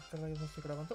¿Qué rayos no estoy grabando?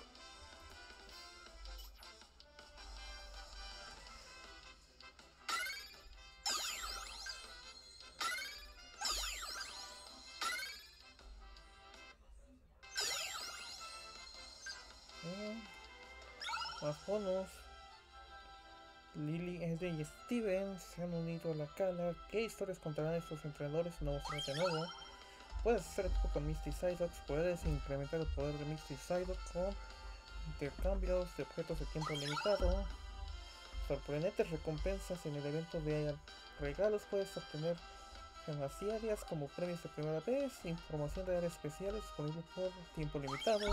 Más bonos. Lily, Eddie y Steven se han unido a la cala. ¿Qué historias contarán estos entrenadores nuevos de nuevo? Puedes hacer equipo con Misty Psyduck. Puedes incrementar el poder de Misty Psyduck con intercambios de objetos de tiempo limitado. Sorprendentes recompensas en el evento de regalos. Puedes obtener gemas diarias como premios de primera vez. Información de áreas especiales disponible por tiempo limitado.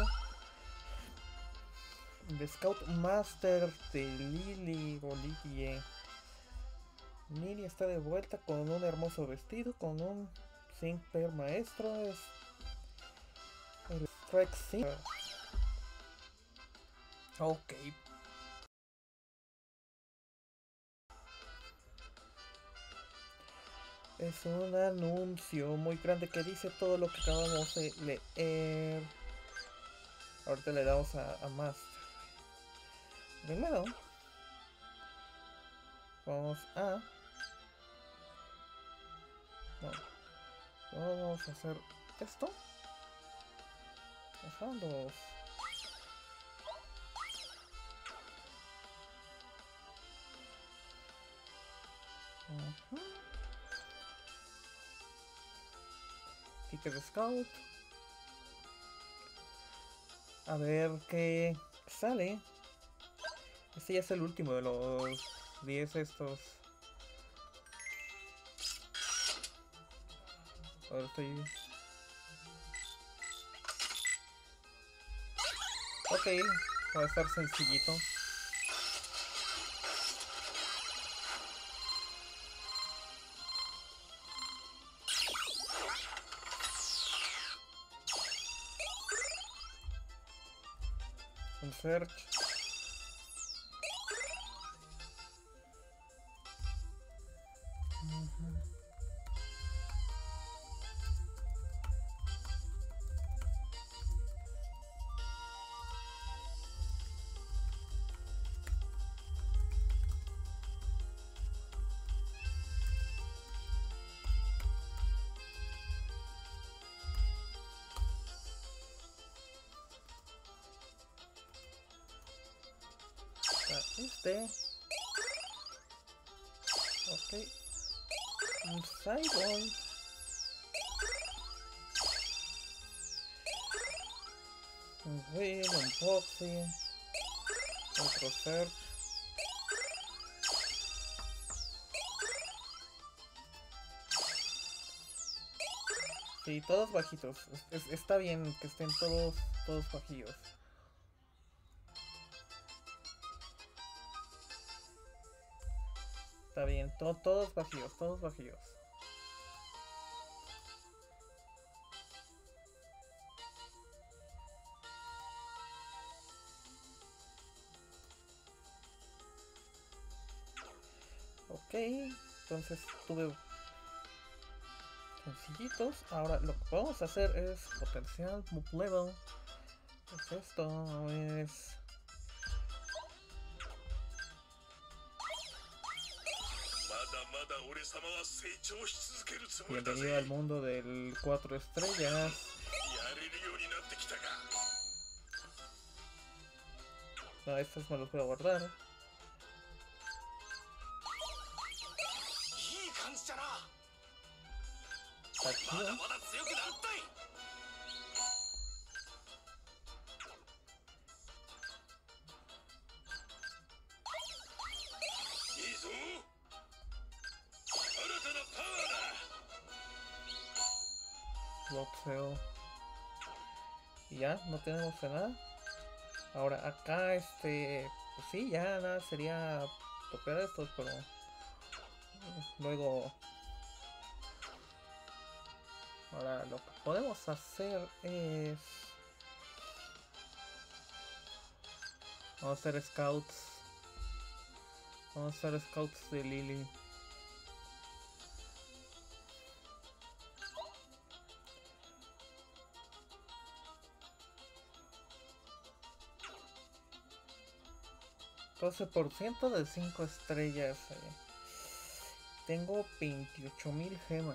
The Scout Master de Lily o Lily. Lily está de vuelta con un hermoso vestido, con un Simper maestro. Es el Strike Simper. Ok. Es un anuncio muy grande que dice todo lo que acabamos de leer. Ahorita le damos a Master. Primero vamos a... No. Vamos a hacer esto. Dejamos. Ticket Scout. A ver qué sale. Este ya es el último de los 10 estos. Ahora estoy... Ok, va a estar sencillito. Un search. Este. Ok. Un Sidon. Un Will, un Foxy. Otro Search. Sí, todos bajitos. Está bien que estén todos bajillos. Está bien, todos bajillos, todos bajillos. Ok, entonces tuve sencillitos. Ahora lo que podemos hacer es potencial move level. Es esto, es... Bienvenido al mundo del 4 estrellas. No, estos me los voy a guardar. Está chido. Boxeo. Y ya, no tenemos nada. Ahora acá pues sí, ya nada, sería tocar estos, pero luego... Ahora lo que podemos hacer es... Vamos a hacer scouts. Vamos a hacer scouts de Lily. 12% de 5 estrellas. Tengo 28.000 gemas.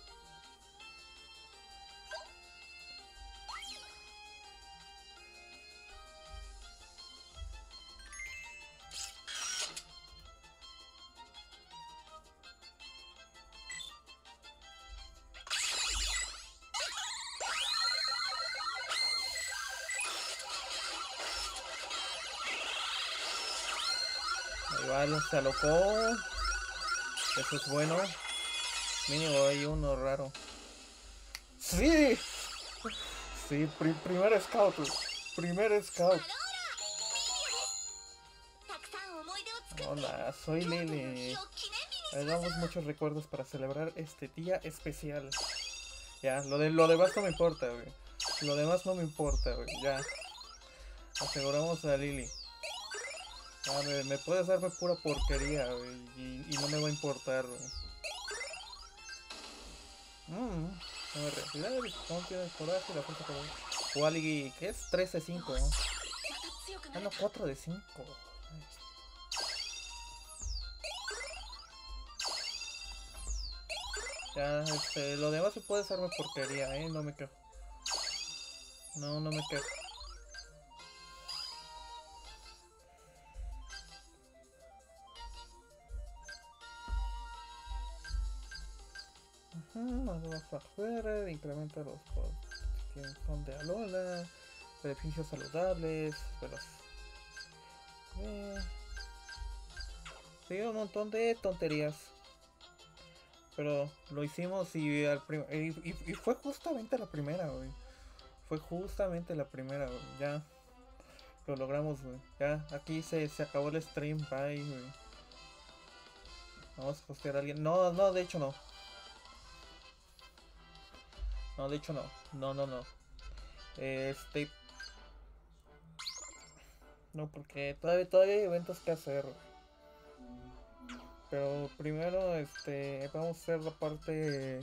Igual se alocó. Eso es bueno. Mínimo hay uno raro. ¡Sí! Sí, primer scout. Primer scout. Hola, soy Lily. Hagamos muchos recuerdos para celebrar este día especial. Ya, lo demás no me importa, güey. Lo demás no me importa, güey. Ya. Aseguramos a Lily. Ah, me puedes darme pura porquería, güey, y no me va a importar, güey. Reactividad, ¿cómo tienes coraje? La fuerza coraje. Wally, ¿qué es? 3 de 5. Ah, no, 4 de 5. Ya, lo demás se puede hacerme porquería, no me quejo. No me quejo. Más afuera, incrementa los que son de Alola, beneficios saludables, veloz. Sí, un montón de tonterías. Pero lo hicimos y fue justamente la primera, güey. Fue justamente la primera, güey. Ya lo logramos, güey. Ya, aquí se acabó el stream, bye, güey. Vamos a hostear a alguien. No, de hecho no. No, de hecho no. No. No, porque todavía hay eventos que hacer. Pero primero, vamos a hacer la parte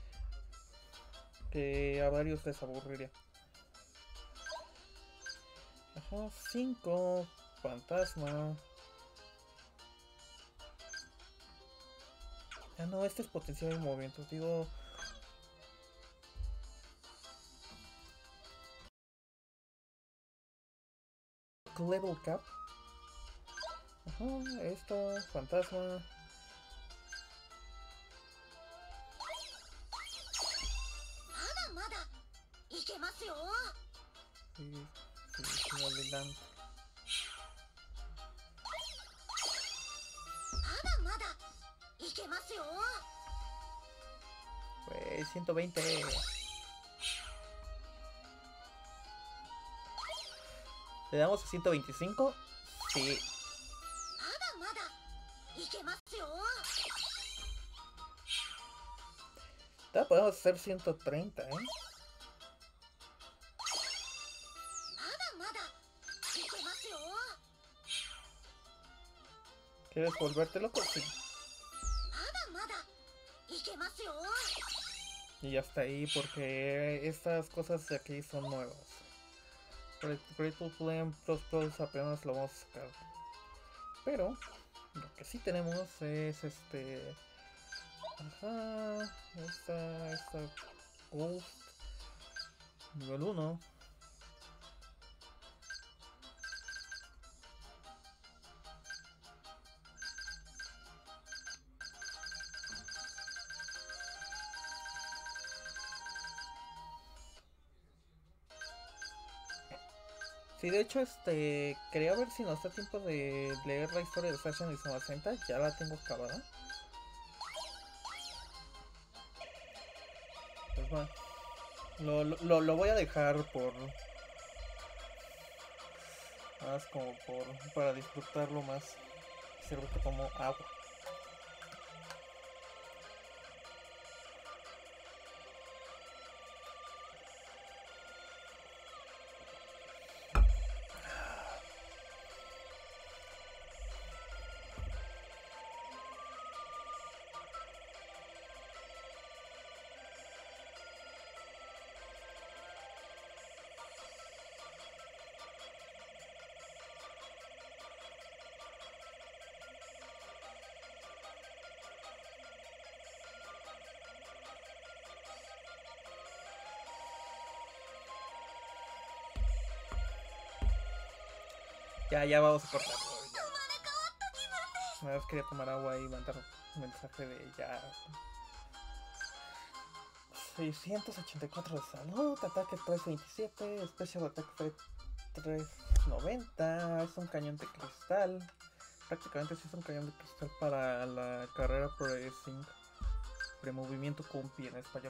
que a varios les aburriría. Ajá, 5. Fantasma. Ah, no, este es potencial de movimientos. Digo... Level cap. Ajá, esto, fantasma. Sí, adelante. Pues 120. ¿Le damos a 125? Sí. Podemos hacer 130, ¿Quieres volverte loco? Sí. Y hasta ahí porque estas cosas de aquí son nuevas. Grateful Flame Plus apenas lo vamos a sacar. Pero lo que sí tenemos es Ajá. Esta Ghost nivel 1. Sí, de hecho, quería ver si nos da tiempo de leer la historia de Sasha y Samacenta. Ya la tengo acabada. Pues bueno, lo voy a dejar más como para disfrutarlo más. Sirve como agua. Ya vamos a cortarlo. Nada más quería tomar agua y mandar un mensaje de ya. 684 de salud, ataque 327, special attack fue 390, es un cañón de cristal. Prácticamente sí es un cañón de cristal para la carrera Progressing. Premovimiento Compi en español.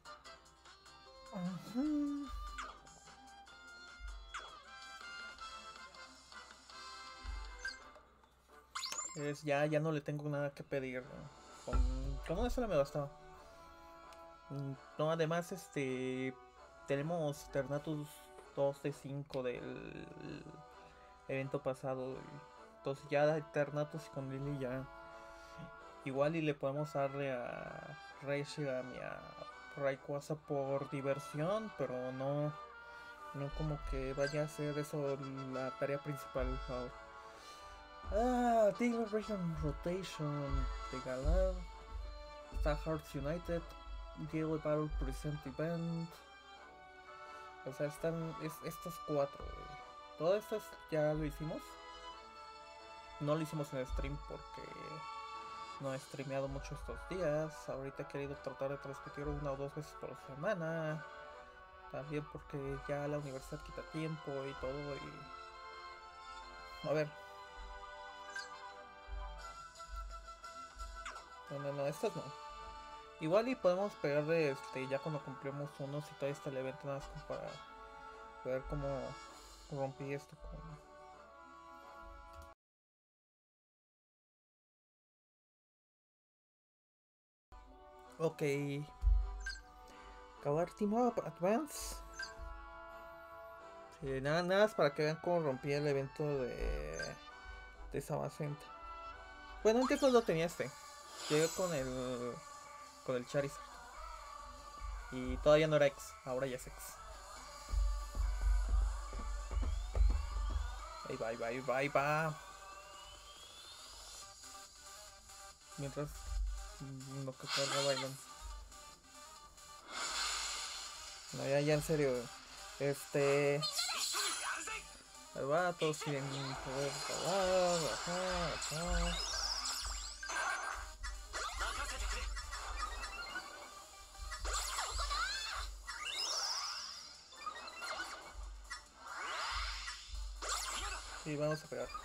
Ya no le tengo nada que pedir. Con una sola me bastaba. No, además, tenemos Ternatus 2 de 5 del evento pasado. Entonces ya Ternatus y con Lily ya. Igual y le podemos darle a Reshiram y a Rayquaza por diversión, pero no como que vaya a ser eso la tarea principal ahora. Tigre Region Rotation de Galar, Star Hearts United, Gale Battle Present Event. O sea, están estos cuatro. Todo esto ya lo hicimos. No lo hicimos en stream porque no he streameado mucho estos días. Ahorita he querido tratar de transmitir 1 o 2 veces por semana. También porque ya la universidad quita tiempo y todo. Y a ver. No, estas no. Igual y podemos pegarle ya cuando cumplimos unos y todavía está el evento, nada más como para ver cómo rompí esto con... Ok. Acabar Team Up Advance. Sí, nada más para que vean cómo rompí el evento de Samacenta. Bueno, antes no lo tenía Llegué con el Charizard. Y todavía no era X, ahora ya es X. Ahí va. Mientras no que carga bailan. No, ya en serio. Ahí va, todos siguen poder bajar. Y vamos a pegar.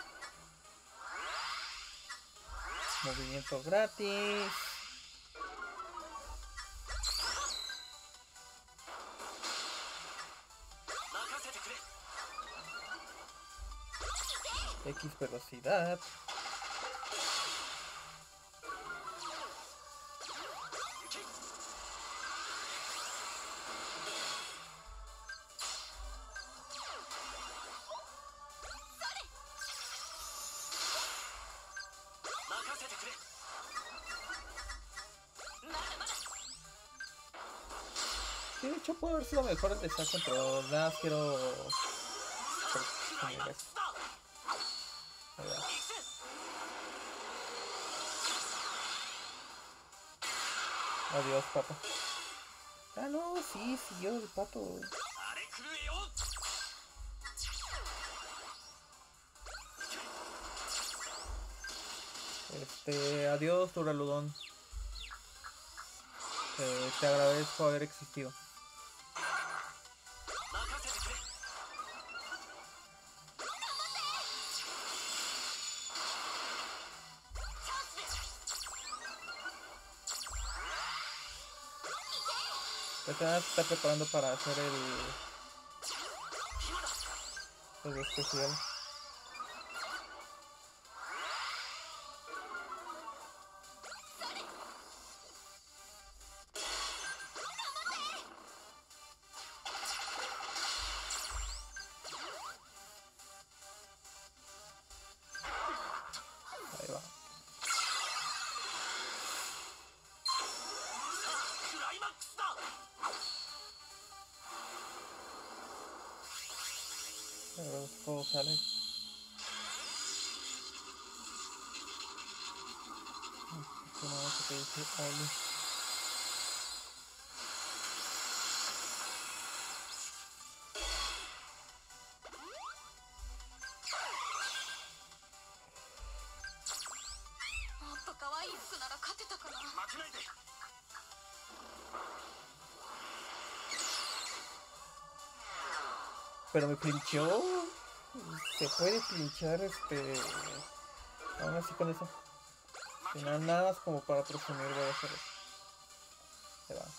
Movimiento gratis. X velocidad. Sí, de hecho puede haber sido mejor el desastre, pero nada más quiero... Adiós, pato. Ah, no, sí, siguió el pato. Adiós, Duraludón. Te agradezco haber existido. Se está preparando para hacer el especial. Ahí va. Pero todo sale. No sé qué dice Ali. pero me flincheó. Se puede flinchar aún así con eso. Si no, nada más como para presumir voy a hacer eso. Se va.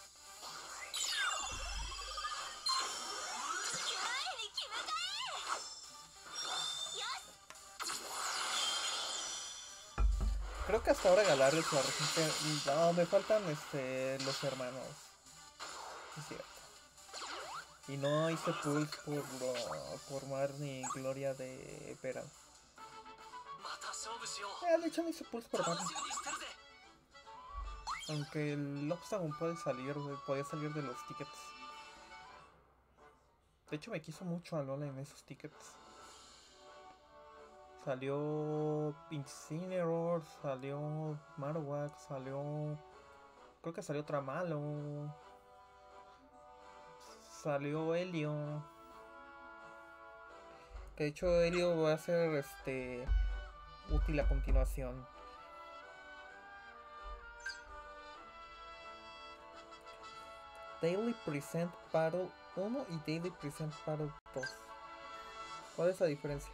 Creo que hasta ahora Galardo se la resiste. No, me faltan los hermanos. Es cierto. Y no hice pulse por Mar ni Gloria de Peran. De hecho no hice pulse por Mar. Aunque el Lobstagon podía salir de los tickets. De hecho me quiso mucho a Lola en esos tickets. Salió Incineroar, salió Marowak, salió... Creo que salió Tramalo. Salió Helio. Que de hecho Helio va a ser útil a continuación. Daily Present Battle 1 y Daily Present Battle 2. ¿Cuál es la diferencia?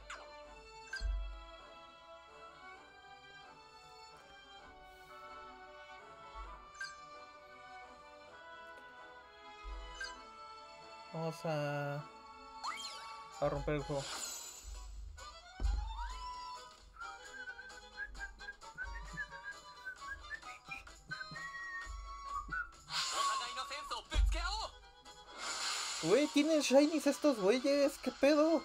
Vamos a romper el juego. Güey, tienen shinies estos güeyes, ¿qué pedo?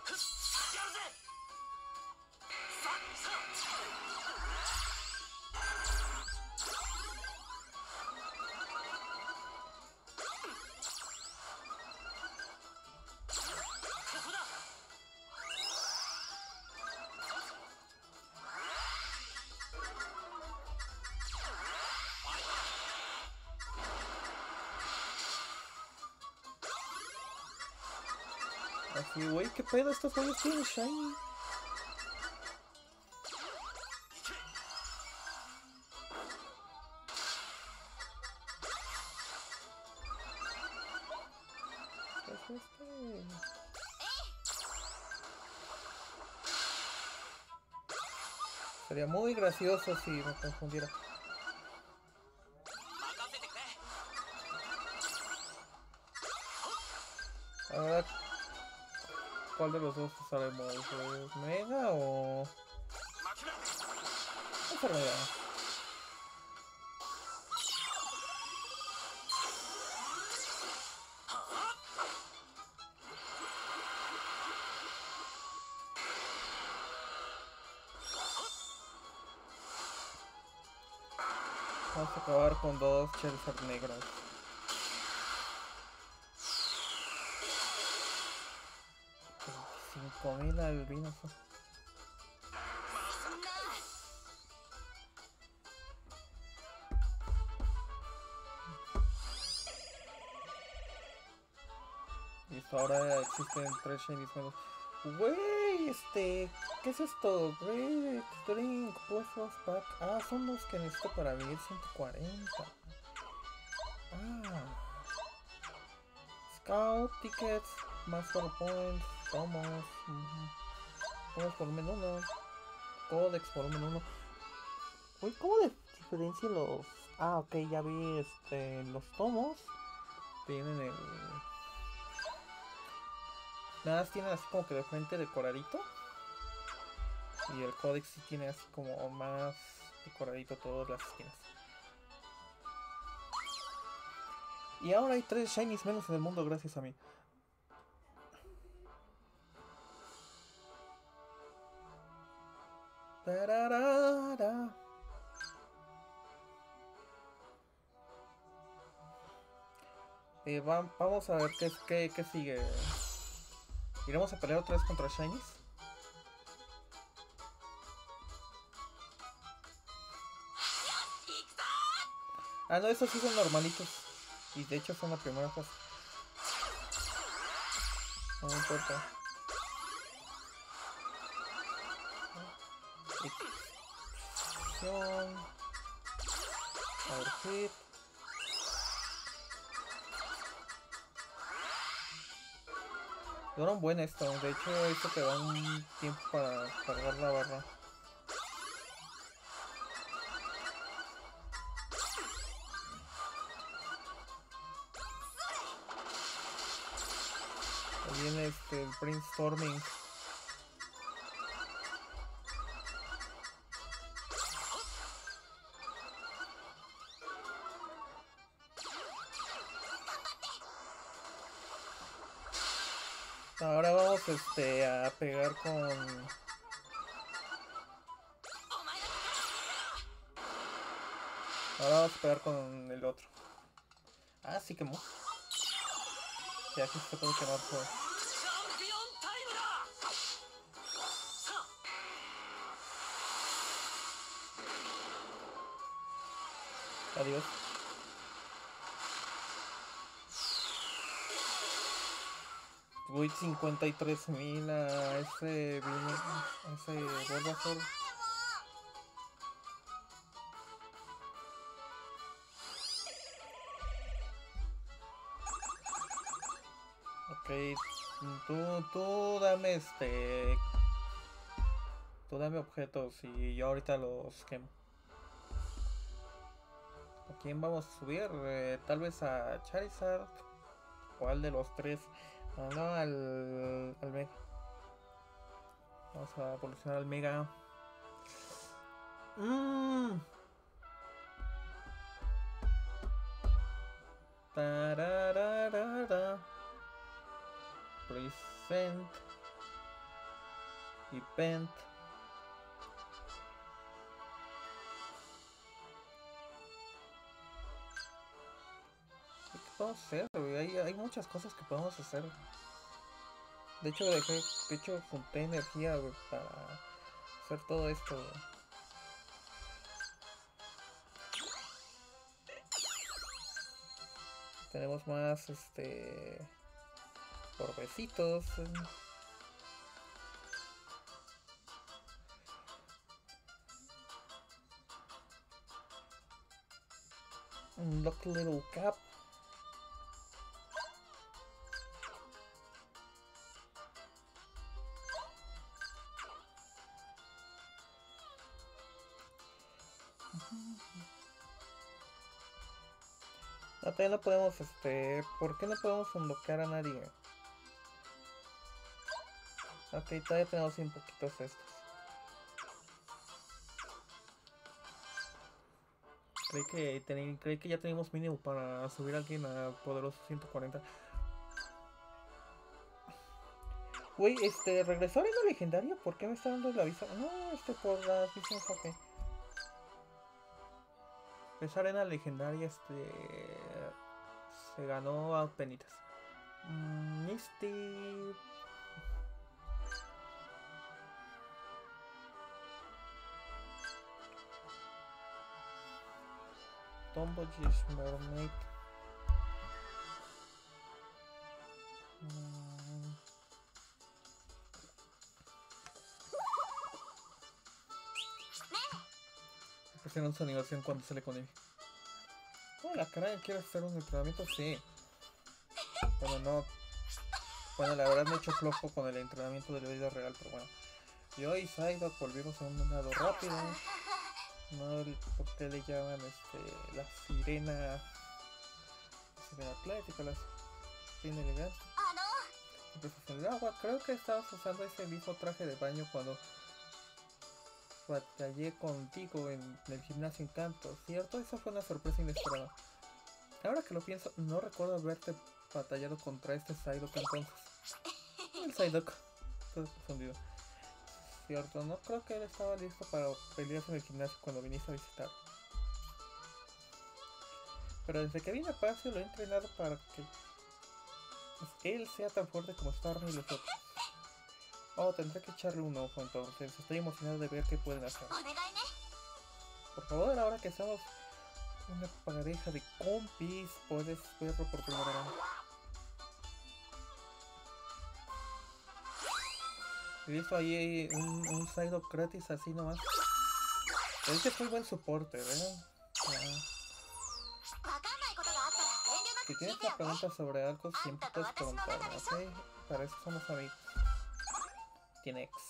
Así, güey, ¿qué pedo? Estos güeyes tienen shiny. ¿Qué es Sería muy gracioso si me confundiera. Ahora, ¿cuál de los dos usaremos? ¿Mega o...? Vamos a Mega. Vamos a acabar con dos Charizard negros. $25,000 albinos. Listo, ahora existen 3 shinies nuevos. Güey, ¿qué es esto? Red, Drink, Puzzles Pack. Ah, son los que necesito para vivir 140. Ah. Scout, Tickets, Master Points, Tomos. Tomos volumen 1. Codex volumen 1. Uy, ¿cómo diferencia los...? Ah, ok, ya vi los tomos. Tienen el... Nada más tienen así como que de frente decoradito. Y el Codex sí tiene así como más decoradito todas las esquinas. Y ahora hay 3 shinies menos en el mundo gracias a mí. Tararara. Vamos a ver qué sigue. ¿Iremos a pelear otra vez contra shinies? Ah, no, esos sí son normalitos. Y de hecho son la primera fase. No me importa. Power hit. Dura un buen esto. De hecho, esto te da un tiempo para cargar la barra. Ahí viene el brainstorming. Ahora vamos a pegar con... Ahora vamos a pegar con el otro. Ah, sí quemó. Ya aquí se puede quemar todo. Adiós. Voy 53.000 a ese Bulbasaur. Ok, tú dame tú dame objetos y yo ahorita los quemo. ¿A quién vamos a subir? Tal vez a Charizard. ¿Cuál de los tres? No, al Mega. Vamos a evolucionar al Mega. Tarararara. Present. Y Pent. ¿Qué podemos hacer? Hay muchas cosas que podemos hacer. De hecho, junté energía para hacer todo esto. Tenemos más Orbecitos. Unlock Little Cap. No, todavía no podemos, ¿por qué no podemos unlockar a nadie? Ok, todavía tenemos un poquitos estos. Creí que ya teníamos mínimo para subir a alguien a poderoso 140. Güey, ¿regresó Arena Legendaria? ¿Por qué me está dando el aviso? No, por las misiones, ok. Esa Arena Legendaria, se ganó a penitas. Misty... Tombogish Mermaid. Prefiero su animación cuando sale con él. Oh, la cara quiere hacer un entrenamiento, sí. Bueno, no. Bueno, la verdad me he hecho flojo con el entrenamiento de la vida real, pero bueno. Yo y Psyduck volvimos a un nado rápido. No, ¿por qué le llaman la sirena? La sirena atlética, la sirena elegante. En el agua, creo que estabas usando ese mismo traje de baño cuando batallé contigo en el gimnasio Encanto, ¿cierto? Esa fue una sorpresa inesperada. Ahora que lo pienso, no recuerdo haberte batallado contra este Psyduck entonces. El Psyduck, todo confundido. Cierto, no creo que él estaba listo para pelear en el gimnasio cuando viniste a visitar. Pero desde que vine a Palacio lo he entrenado para que él sea tan fuerte como Starmie y los otros. Oh, tendré que echarle un ojo entonces. Estoy emocionado de ver qué pueden hacer. Por favor, ahora que somos una pareja de compis, puedes verlo por primera vez. He visto ahí un Psyduck gratis así nomás. Ese es muy buen soporte, ¿verdad? Si tienes una pregunta sobre algo, siempre puedes preguntarme, ¿ok? Para eso somos amigos. Tiene X.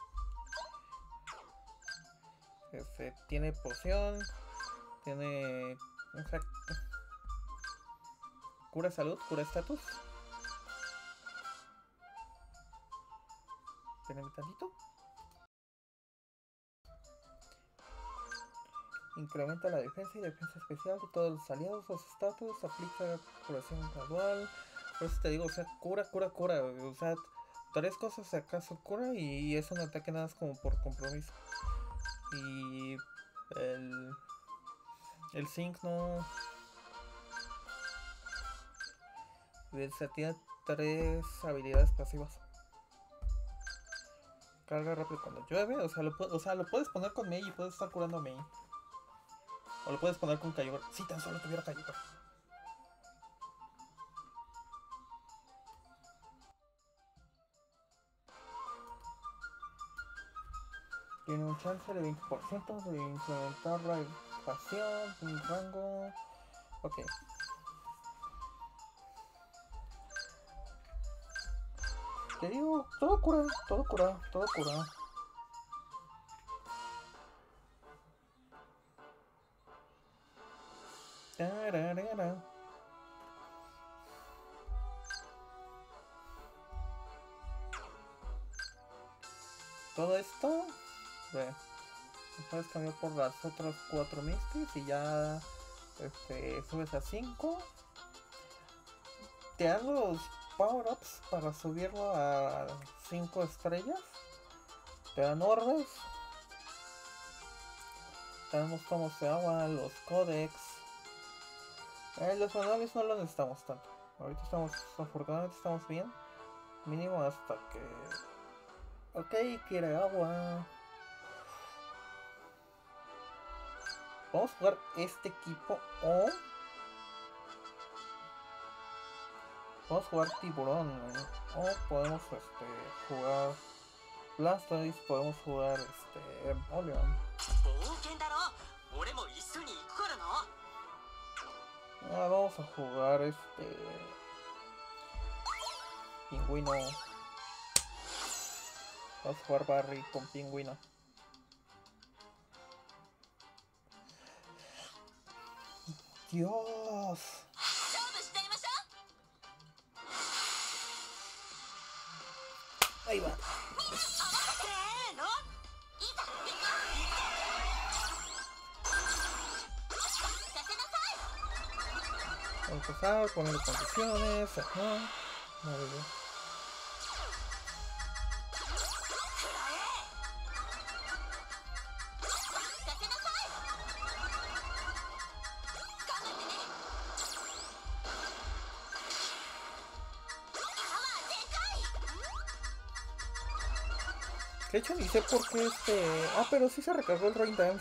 Tiene poción. Tiene un hack. Cura salud, cura estatus. Espérenme tantito. Incrementa la defensa y defensa especial de todos los aliados. Los estatus. Aplica curación gradual. Por eso te digo, o sea, cura. O sea, 3 cosas acaso cura y es un ataque nada más como por compromiso. Y el Zinc no. Se tiene 3 habilidades pasivas. Carga rápido cuando llueve. O sea, lo puedes poner con Mei y puedes estar curando a Mei. O lo puedes poner con Kyogre. Si tan solo tuviera Kyogre. Tiene un chance de 20% de incrementar la evasión, un rango. Ok. Te digo, todo cura. Tararara. Todo esto, ve, puedes cambiar por las otras 4 Misties y ya subes a 5. Te dan los power-ups para subirlo a 5 estrellas. Te dan orbes. Tenemos como se llama, los codex. Los manuales no los necesitamos tanto. Ahorita afortunadamente estamos bien. Mínimo hasta que... Ok, quiere agua. Vamos a jugar este equipo o... Vamos a jugar tiburón, ¿no? O podemos jugar Blastoise, podemos jugar Empoleon. Vamos a jugar Pingüino. Vamos a jugar Barry con Pingüino. Dios. Ahí va. Vamos a empezar, poner condiciones. Ajá. Vale, bien. De hecho ni sé por qué pero sí se recargó el Rain Dance.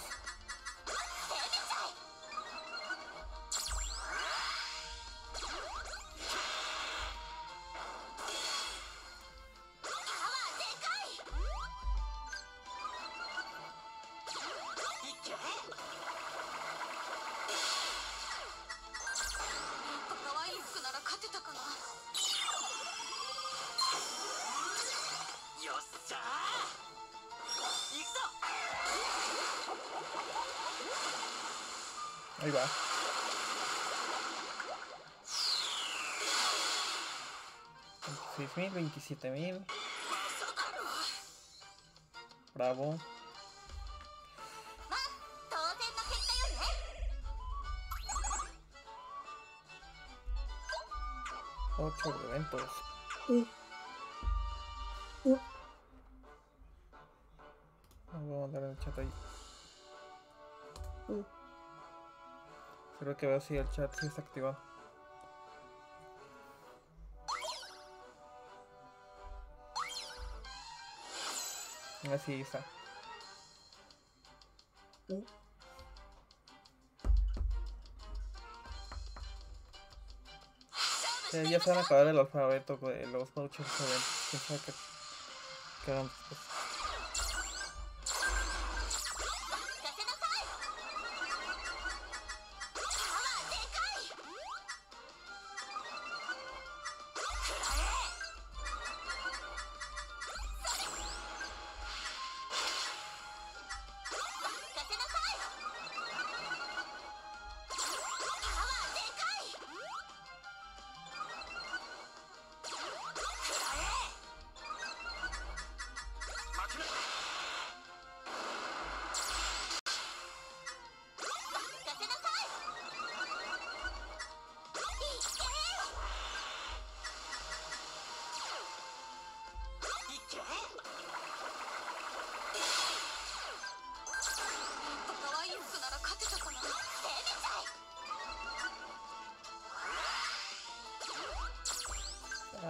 Ahí va. $26,000, $27,000. Bravo. 8 de eventos. Voy a mandar el chat ahí. Creo que veo si el chat sí está activado. Así está. Ya se van a acabar el alfabeto de los vouchers eventos. Quién sabe qué hagan después.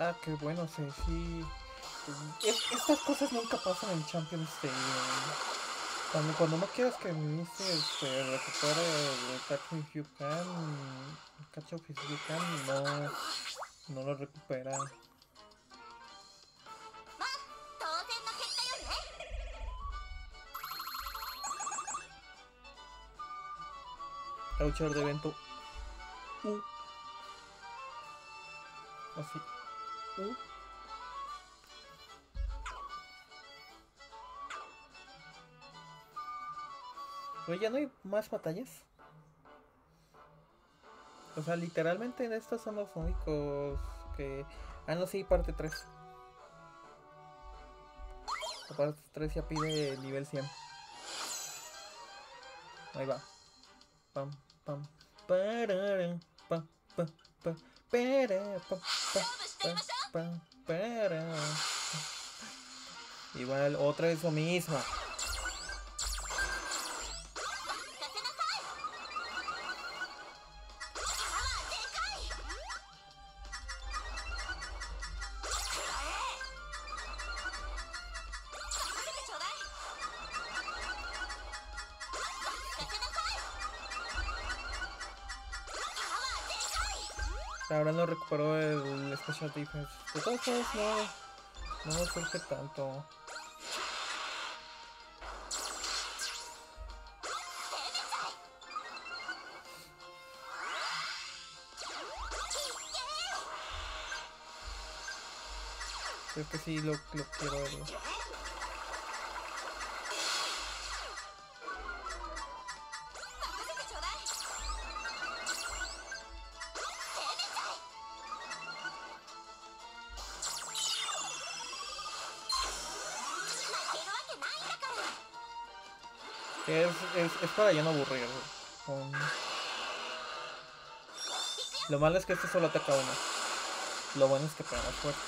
Ah, qué bueno, sí, sí. Estas cosas nunca pasan en Champions League. Cuando no quieres que recupere el Catch Me If You Can, Catch Up If You Can, no lo recupera. Oucher de evento. Así. Oye, ¿ya no hay más batallas? O sea, literalmente en estos son los únicos que... Ah, no, sí, parte 3. La parte 3 ya pide nivel 100. Ahí va. Pam, pam, pararam, pam, pam, pam, para, pam, pam, pam, para. Igual, otra vez lo mismo. Ahora no recuperó el Special Defense. De todos modos, no me surge tanto. Creo que sí lo quiero ver. Es para ya no aburrir. Lo malo es que este solo ataca uno. Lo bueno es que pega más fuerte.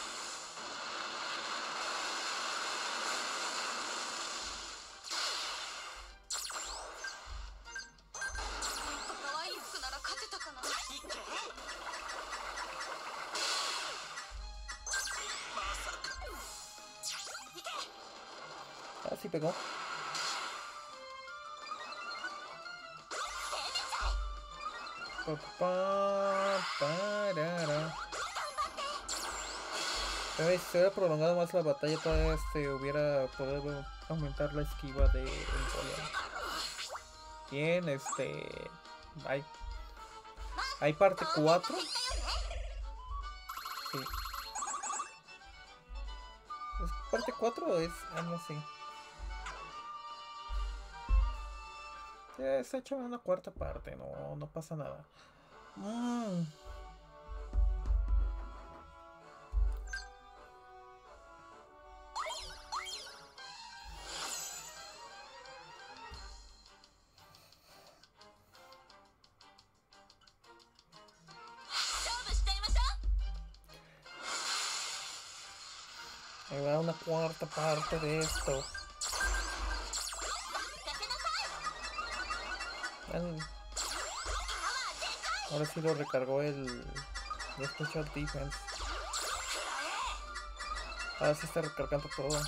Ah, sí pegó. Si se hubiera prolongado más la batalla, todavía hubiera podido aumentar la esquiva de Empoleon. Bien, hay parte 4. Sí. ¿Es parte 4 o es? Ah, no sé. Se ha hecho una cuarta parte, no pasa nada. Me va una cuarta parte de esto. Ahora sí lo recargó el Special Defense. Ahora sí está recargando todo.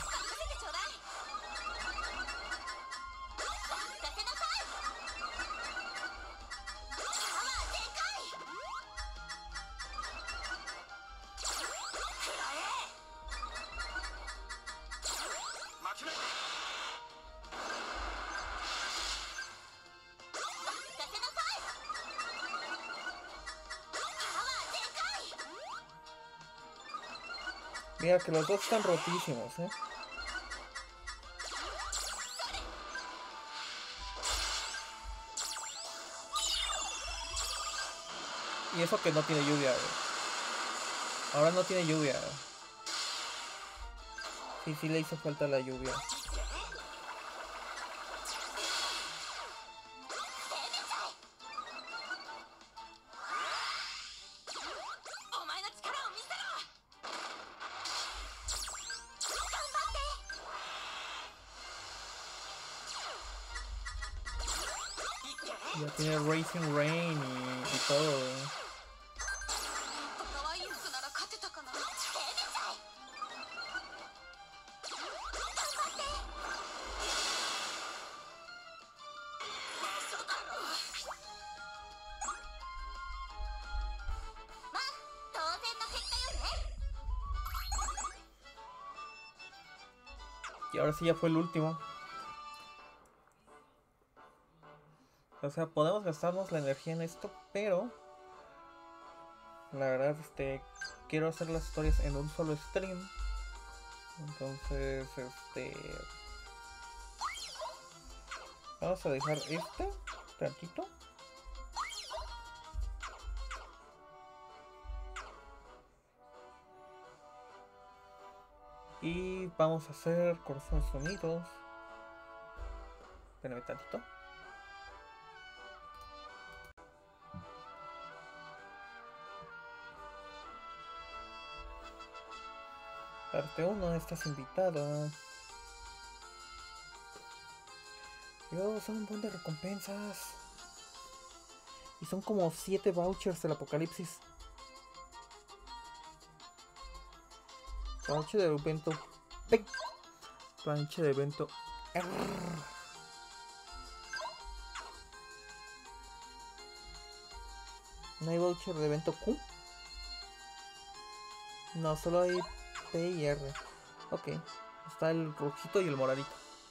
Mira que los dos están rotísimos, Y eso que no tiene lluvia, Ahora no tiene lluvia. Sí le hizo falta la lluvia. Ya tiene Racing Rain y todo. Y ahora sí ya fue el último. O sea, podemos gastarnos la energía en esto, pero la verdad, quiero hacer las historias en un solo stream. Entonces, vamos a dejar tantito. Y vamos a hacer corazones unidos. Espérame tantito. Parte 1, estás invitado. Dios, son un montón de recompensas. Y son como 7 vouchers del apocalipsis. Planche de evento. Planche de evento. ¿No hay voucher de evento Q? No, solo hay P y R. Ok. Está el rojito y el moradito.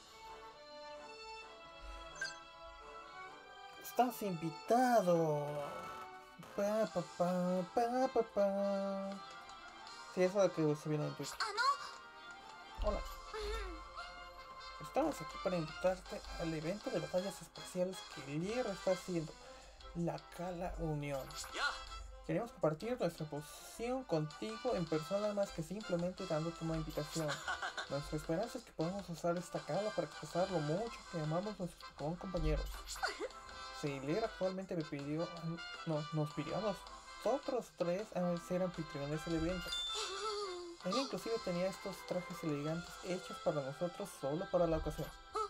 Estás invitado. Pa, pa, pa, pa, pa, pa. Sí, eso es lo que se viene en Twitter. Hola. Estamos aquí para invitarte al evento de batallas especiales que Lear está haciendo. La Cala Unión. Queremos compartir nuestra posición contigo en persona más que simplemente dándote una invitación. Nuestra esperanza es que podamos usar esta cala para expresar lo mucho que amamos a nuestros compañeros. Lear actualmente nos pidió a nosotros tres a ser anfitriones del evento. Ella inclusive tenía estos trajes elegantes hechos para nosotros solo para la ocasión.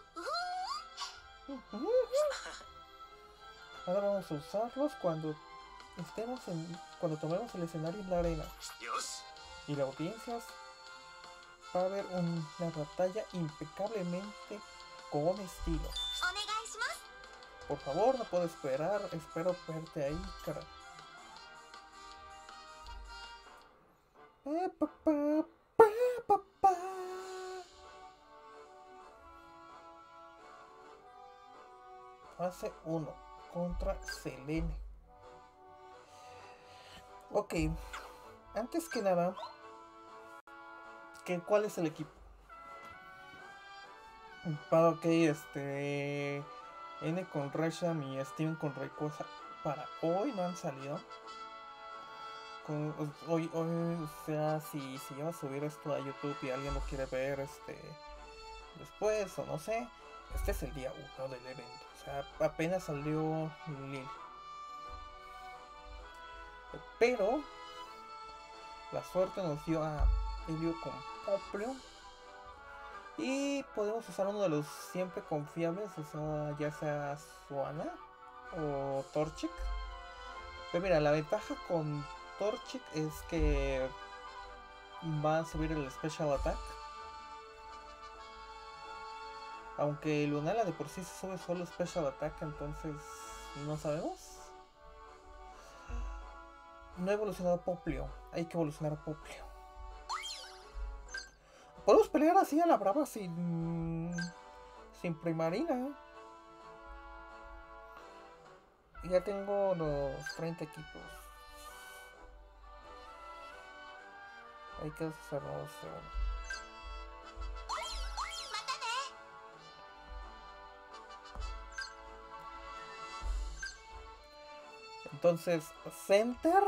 Ahora vamos a usarlos cuando tomemos el escenario en la arena. Y la audiencia va a ver una batalla impecablemente con estilo. Por favor, no puedo esperar. Espero verte ahí, cara. Fase 1 contra Selene. Ok, antes que nada, ¿cuál es el equipo? Ok, N con Resham y Steven con Rayquaza para hoy no han salido. Hoy, o sea, si se lleva a subir esto a YouTube y alguien lo quiere ver después o no sé, este es el día 1 del evento. O sea, apenas salió Lil. Pero la suerte nos dio a Helio con Popplio. Y podemos usar uno de los siempre confiables, o sea, ya sea Suana o Torchic. Pero mira, la ventaja con Torchic es que va a subir el Special Attack. Aunque Lunala de por sí se sube solo Special Attack, entonces no sabemos. No he evolucionado a Popplio, hay que evolucionar a Popplio. Podemos pelear así a la brava sin Primarina. Ya tengo los 30 equipos. Hay que hacernos uno. Entonces, Center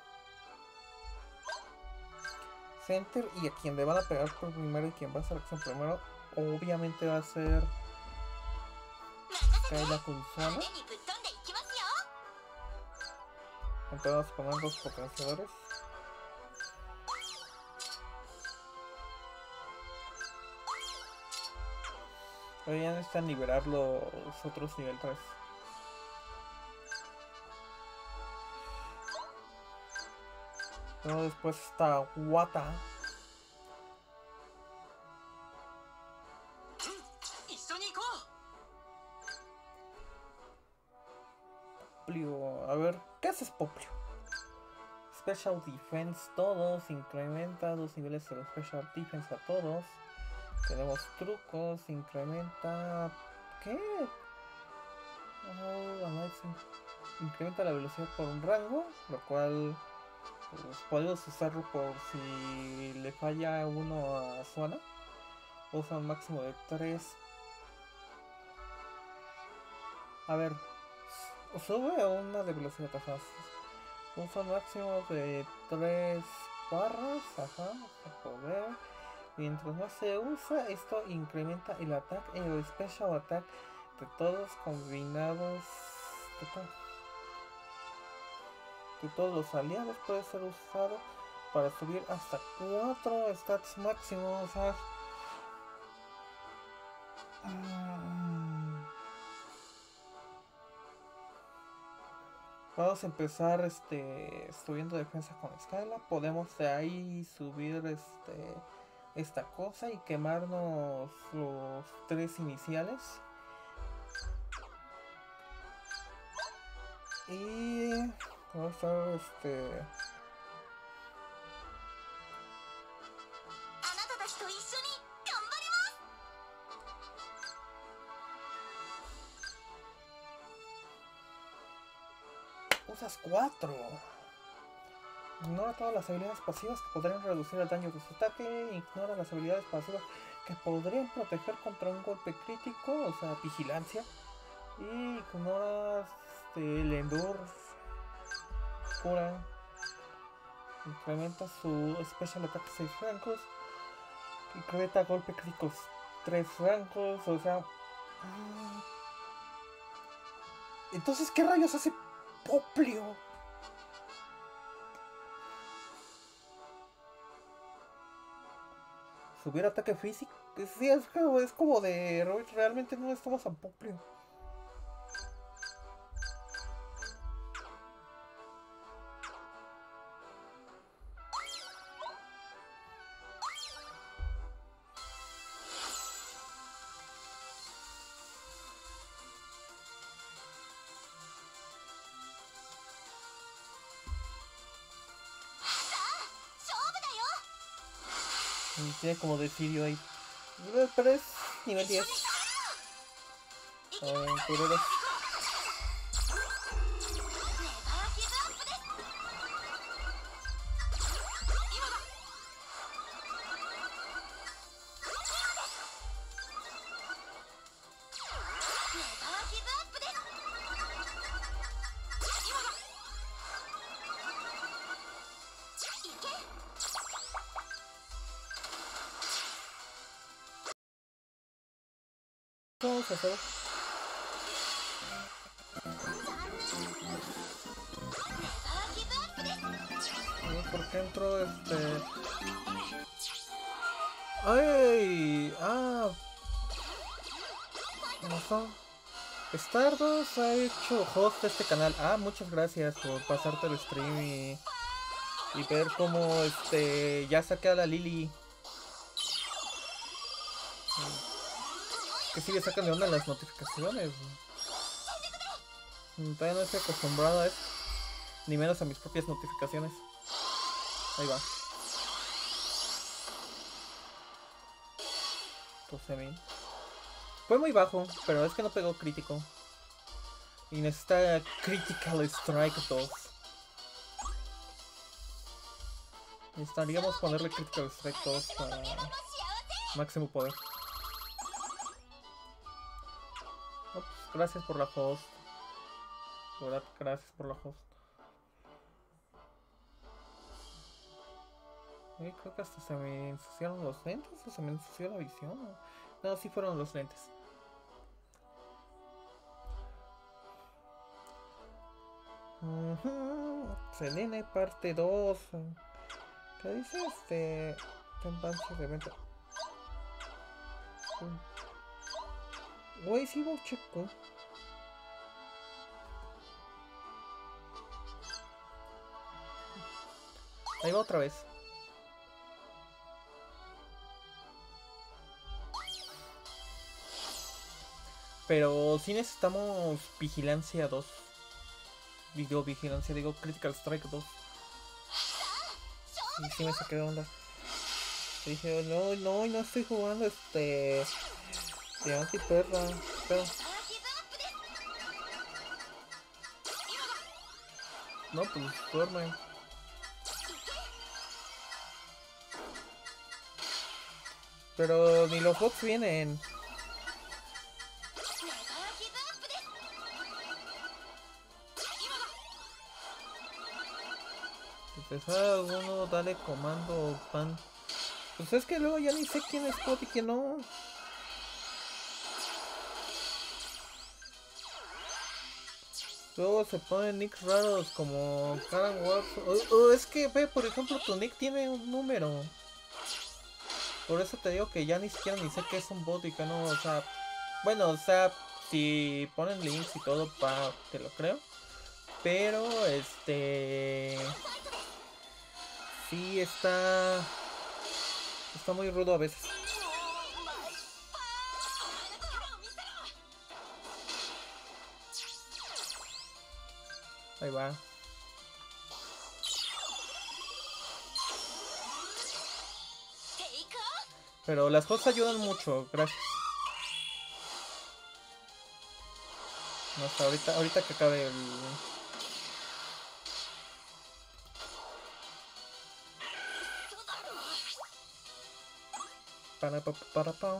y a quien le van a pegar por primero y quien va a hacer acción primero, obviamente va a ser Kayla con Suana. Entonces vamos a poner dos potenciadores. Pero ya necesitan liberar los otros nivel 3. Luego después está Wata. Popplio. A ver, ¿qué haces, Popplio? Special Defense todos. Incrementa 2 niveles de Special Defense a todos. Tenemos trucos, incrementa... ¿Qué? Incrementa la velocidad por un rango, lo cual pues, podemos usarlo por si le falla uno a Suana. Usa un máximo de 3. A ver, sube a una de velocidad, ajá. Usa un máximo de 3 barras, ajá, poder. Mientras más se usa, esto incrementa el ataque y el special attack de todos combinados. De todos los aliados puede ser usado para subir hasta 4 stats máximos. Vamos a empezar subiendo defensa con escala. Podemos de ahí subir esta cosa y quemarnos los 3 iniciales. Y vamos a estar usas 4. Ignora todas las habilidades pasivas que podrían reducir el daño de su ataque. Ignora las habilidades pasivas que podrían proteger contra un golpe crítico, o sea, vigilancia. Y ignora el endure, cura. Incrementa su special attack 6 francos. Incrementa golpe críticos 3 francos, o sea... Entonces, ¿qué rayos hace Poplio? Subir ataque físico. Sí, es como de Heroic. Realmente no estamos a Poplio. Tiene como decidio ahí. Pero es nivel 10. Pero vamos a hacer. ¿Por qué entró ¡Ay! ¡Ah! No. Stardust ha hecho host de este canal. Ah, muchas gracias por pasarte el stream y ver cómo ya saqué a la Lily. Que sigue sacando onda en las notificaciones. Todavía no estoy acostumbrado a eso. Ni menos a mis propias notificaciones. Ahí va. 12.000. Fue muy bajo, pero es que no pegó crítico. Y necesita Critical Strike 2. Necesitaríamos ponerle Critical Strike 2 para máximo poder. Ups, gracias por la host. De verdad, gracias por la host. Creo que hasta se me ensuciaron los lentes o se me ensució la visión. No, sí fueron los lentes. Selene parte 2. ¿Qué dice Tempancia de venta? Güey, sí, voy checo. Ahí va otra vez. Pero sí necesitamos vigilancia 2. Digo Critical Strike 2. Y sí me saqué de onda. Dije, no, no, no estoy jugando de anti-perra. Pero, no, pues duerme. Pero ni los bots vienen. Si te sale alguno, dale comando pan. Pues es que luego ya ni sé quién es bot y quién no. Luego se ponen nicks raros como Karen Wars. O es que ve, por ejemplo, tu nick tiene un número. Por eso te digo que ya ni siquiera ni sé qué es un bot y que no, o sea. Bueno, o sea, si ponen links y todo, te lo creo. Pero, sí está muy rudo a veces. Ahí va. Pero las cosas ayudan mucho, gracias. No, hasta ahorita que acabe el... para pa.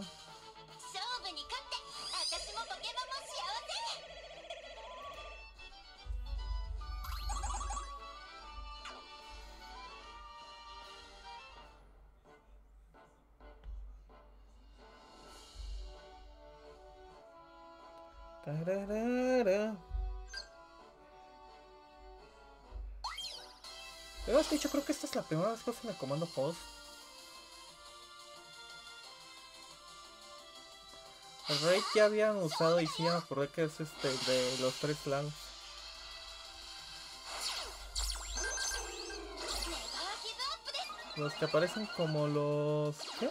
Tararara. Pero has dicho, creo que esta es la primera vez que uso el comando post. El raid ya habían usado y sí ya me acordé que es de los 3 clans. Los que aparecen como los... ¿qué?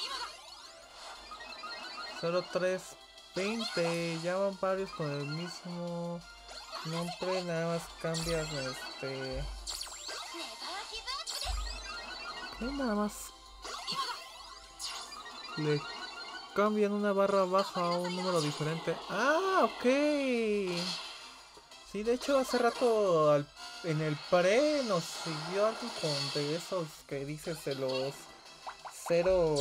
0320, ya van varios con el mismo nombre, nada más cambias ¿qué? Nada más le cambian una barra baja a un número diferente. Ah, ok. Sí, de hecho hace rato en el pre nos siguió algo con de esos que dices de los cero,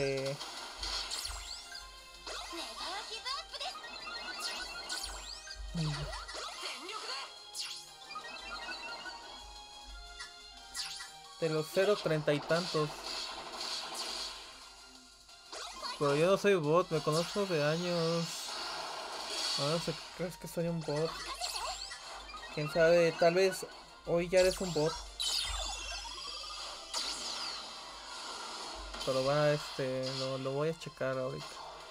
de los 0.30 y tantos. Pero yo no soy bot, me conozco de años. Ahora se crees que soy un bot. Quién sabe, tal vez hoy ya eres un bot. Pero va, lo voy a checar ahorita.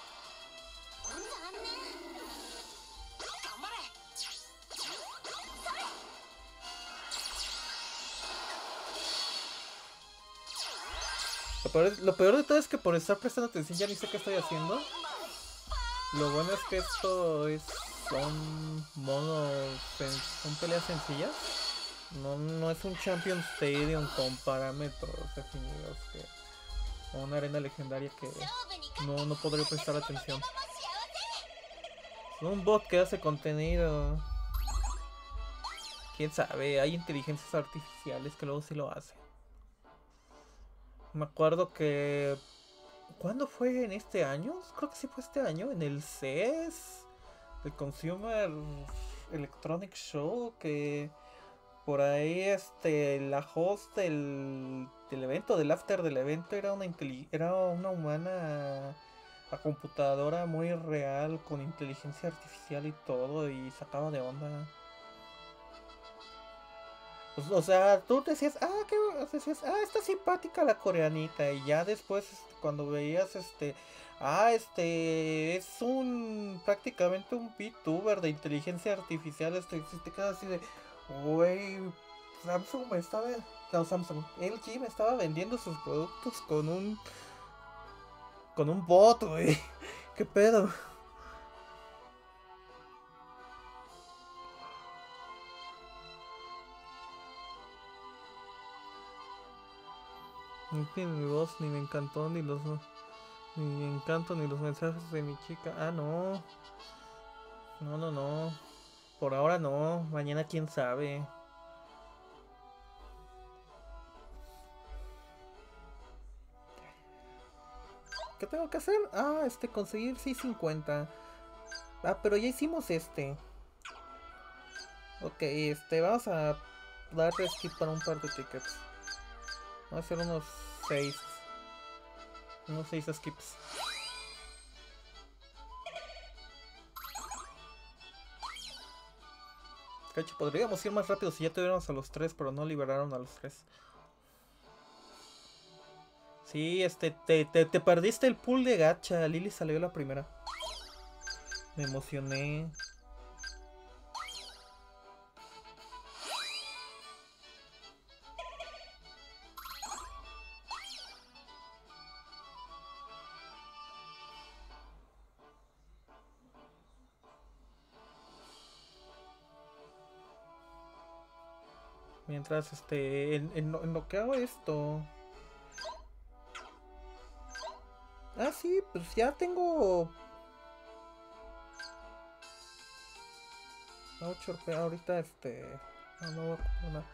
Lo peor de todo es que por estar prestando atención ya ni sé qué estoy haciendo. Lo bueno es que son son peleas sencillas. No es un Champion Stadium con parámetros definidos o una arena legendaria que no podré prestar atención. Es un bot que hace contenido. Quién sabe, hay inteligencias artificiales que luego sí lo hacen. Me acuerdo que... ¿cuándo fue? ¿En este año? Creo que sí fue este año. En el CES. El Consumer Electronic Show. Que por ahí la host del evento, del after del evento, era una humana a computadora muy real. Con inteligencia artificial y todo. Y sacaba de onda. O sea, tú decías, está simpática la coreanita. Y ya después, cuando veías, es prácticamente un VTuber de inteligencia artificial. Si te quedas así de, güey, Samsung me estaba, no, Samsung, LG me estaba vendiendo sus productos con un bot, güey. ¿Qué pedo? No tiene mi voz, ni me encantó, ni me encanto, ni los mensajes de mi chica. Ah, no. No, no, no. Por ahora no. Mañana quién sabe. ¿Qué tengo que hacer? Ah, conseguir 650. Ah, pero ya hicimos este. Ok, vamos a darle skip para un par de tickets. Vamos a hacer unos 6. Unos 6 skips. Cacho, podríamos ir más rápido si ya tuviéramos a los 3, pero no liberaron a los 3. Sí, te perdiste el pool de gacha. Lily salió la primera. Me emocioné. Mientras, en lo que hago esto. Ah, sí, pues ya tengo 8 ahorita, no, no voy a comprar nada.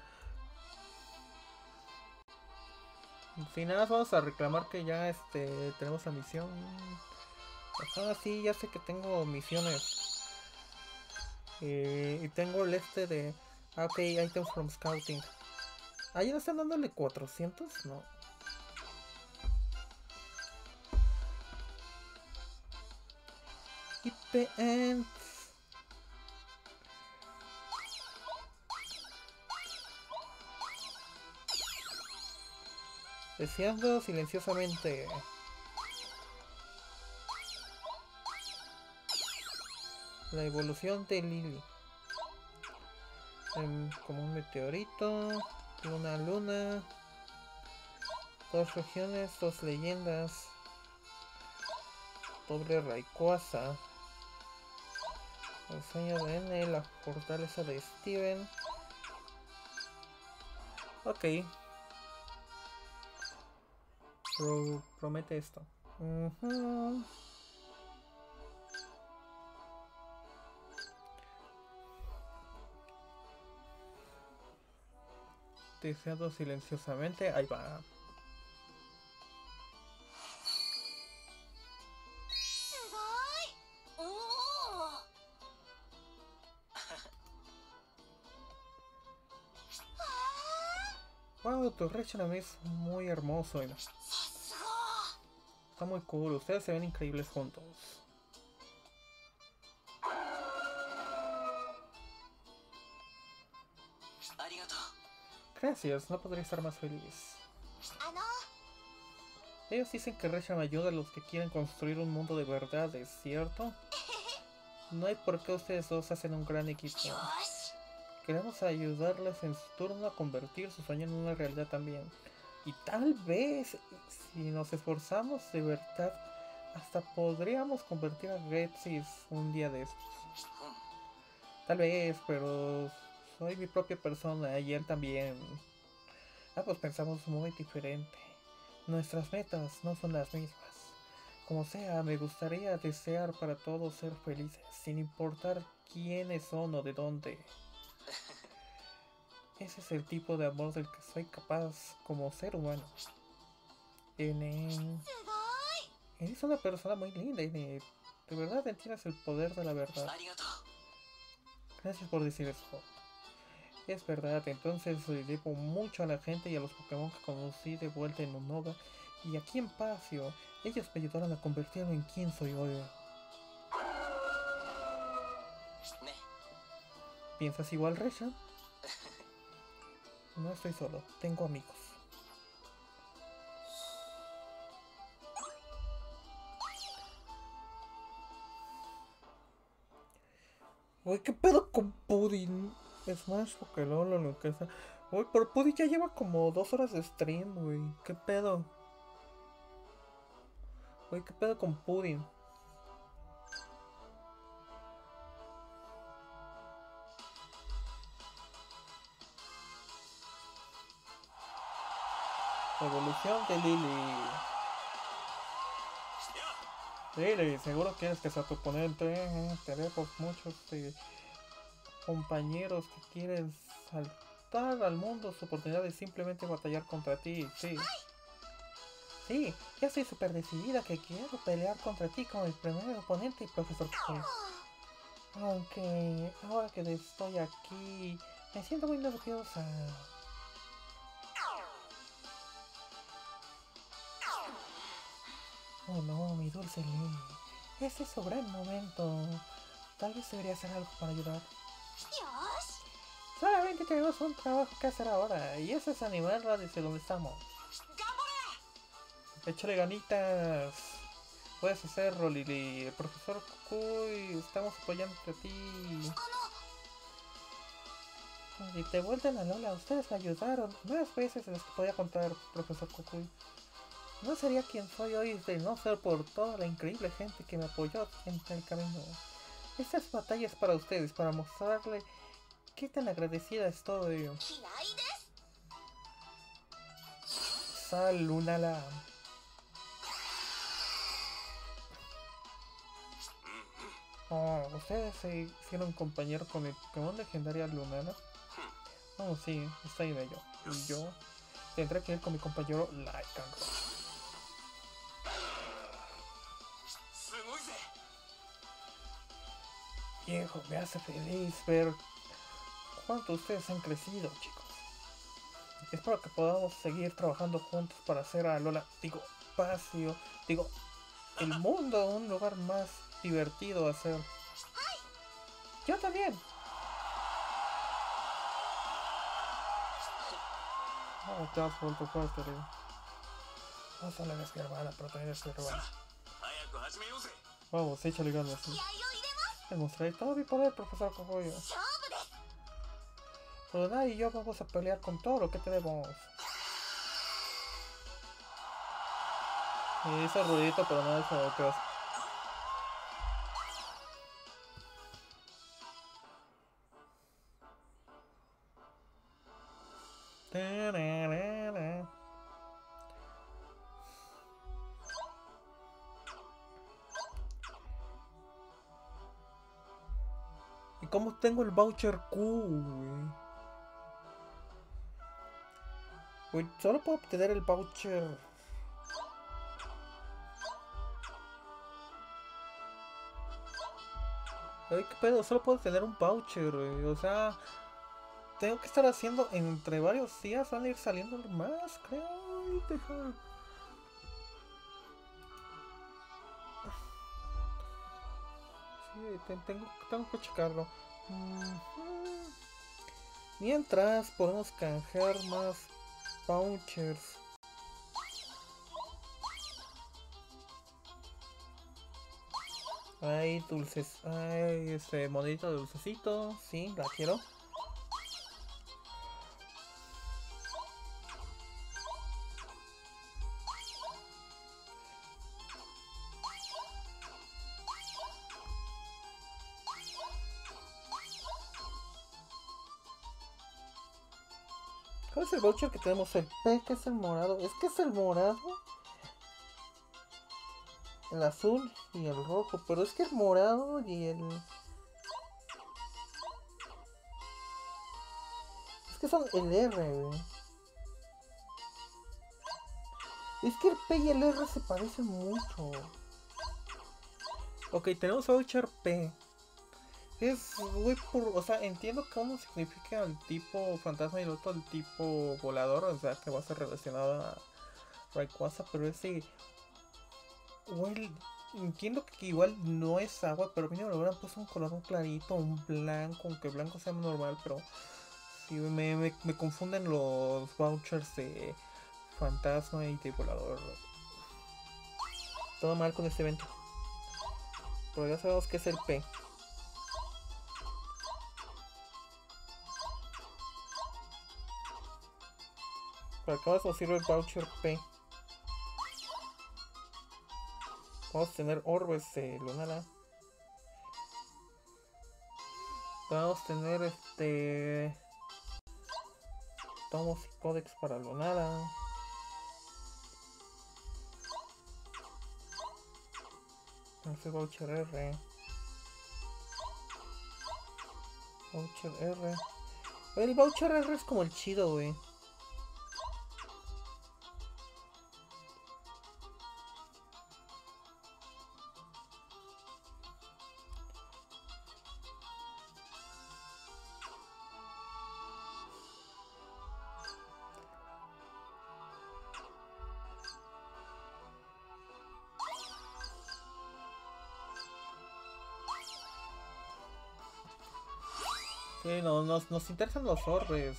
Si nada, vamos a reclamar que ya, tenemos la misión. Ajá, sí, ya sé que tengo misiones. Y tengo el de... Ah, ok, items from scouting. Ah, ¿ya no están dándole 400? No. IPN. Deseando silenciosamente. La evolución de Lily. Como un meteorito. Una luna. 2 regiones, 2 leyendas. Doble Rayquaza. El sueño de N, la fortaleza de Steven. Ok. Promete esto. Deseando silenciosamente. Ahí va. Wow, tu Reshiram es muy hermoso. Está muy cool. Ustedes se ven increíbles juntos. Gracias, no podría estar más feliz. Ellos dicen que Reshiram ayuda a los que quieren construir un mundo de verdad, ¿es cierto? No hay por qué ustedes dos hacen un gran equipo. Queremos ayudarles en su turno a convertir su sueño en una realidad también. Y tal vez, si nos esforzamos de verdad, hasta podríamos convertir a Ghetsis un día de estos. Tal vez, pero soy mi propia persona y él también. Ambos pensamos muy diferente. Nuestras metas no son las mismas. Como sea, me gustaría desear para todos ser felices, sin importar quiénes son o de dónde. Ese es el tipo de amor del que soy capaz como ser humano. N. Eres una persona muy linda, N. De verdad entiendes el poder de la verdad. Gracias por decir eso. Es verdad, entonces le debo mucho a la gente y a los Pokémon que conocí de vuelta en Unova y aquí en Pasio. Ellos me ayudaron a convertirme en quien soy hoy. ¿Piensas igual, Resha? No estoy solo, tengo amigos. Uy, ¿qué pedo con Pudding? Smash, Pokémon, lo que sea. Uy, pero Pudding ya lleva como 2 horas de stream, güey. ¿Qué pedo? Uy, ¿qué pedo con Pudding? Evolución Vente, Lily. Lily, seguro quieres que sea tu oponente. Tenemos muchos compañeros que quieren saltar al mundo su oportunidad de simplemente batallar contra ti. Sí. Sí, ya estoy súper decidida que quiero pelear contra ti como el primer oponente, profesor Kokoyo. Aunque ahora que estoy aquí, me siento muy nerviosa. Oh no, mi dulce Lily. Este es su gran momento. Tal vez debería hacer algo para ayudar. Solamente tenemos un trabajo que hacer ahora, y eso es animarla desde donde estamos. Échale ganitas. Puedes hacerlo, Lily. El profesor Kukui, estamos apoyándote a ti. Y te vuelven a Lola, ustedes me ayudaron más veces de las que podía contar, profesor Kukui. No sería quien soy hoy de no ser por toda la increíble gente que me apoyó en el camino. Estas batallas para ustedes, para mostrarle qué tan agradecida estoy. Sal, Lunala. Oh, ustedes se hicieron compañero con el Pokémon legendaria Lunala. Oh, sí, está ahí de ello. Y yo tendré que ir con mi compañero Lycanroc. Viejo, me hace feliz ver cuánto ustedes han crecido, chicos. Espero que podamos seguir trabajando juntos para hacer a Lola, el mundo un lugar más divertido a hacer. Yo también. Oh, te has vuelto fuerte, Leo. No solo eres mi hermana, pero también eres mi hermana. Vamos, échale ganas. ¿Sí? Demostraré todo mi poder, profesor Kokoyo. Luna y yo vamos a pelear con todo lo que tenemos. Y hizo ruidito, pero no es lo que hace. ¿Y cómo tengo el voucher Q? Güey, solo puedo obtener el voucher. Ay, qué pedo, solo puedo tener un voucher, güey. O sea, tengo que estar haciendo entre varios días, van a ir saliendo más, creo. Ay, deja. Sí, tengo que checarlo. Mientras podemos canjear más vouchers. Ay, dulces. Ay, monedita de dulcecito. Sí, la quiero. ¿Cuál es el voucher que tenemos? El P, que es el morado. ¿Es que es el morado? El azul y el rojo. Pero es que el morado y el... Es que son el R, güey. Es que el P y el R se parecen mucho. Ok, tenemos voucher P. Es muy por... O sea, entiendo que uno significa el tipo fantasma y el otro el tipo volador. O sea, que va a ser relacionado a Rayquaza. Pero ese... Well, entiendo que igual no es agua, pero mínimo le hubieran puesto un color un clarito, un blanco, aunque blanco sea normal, pero sí me confunden los vouchers de fantasma y de volador. Todo mal con este evento. Pero ya sabemos que es el P. ¿Para qué más nos sirve el voucher P? Vamos a tener orbes de Lunala. Vamos a tener tomos y códex para Lunala. Ese Voucher R. Voucher R. El Voucher R es como el chido, güey. Sí, no, nos interesan los orbes.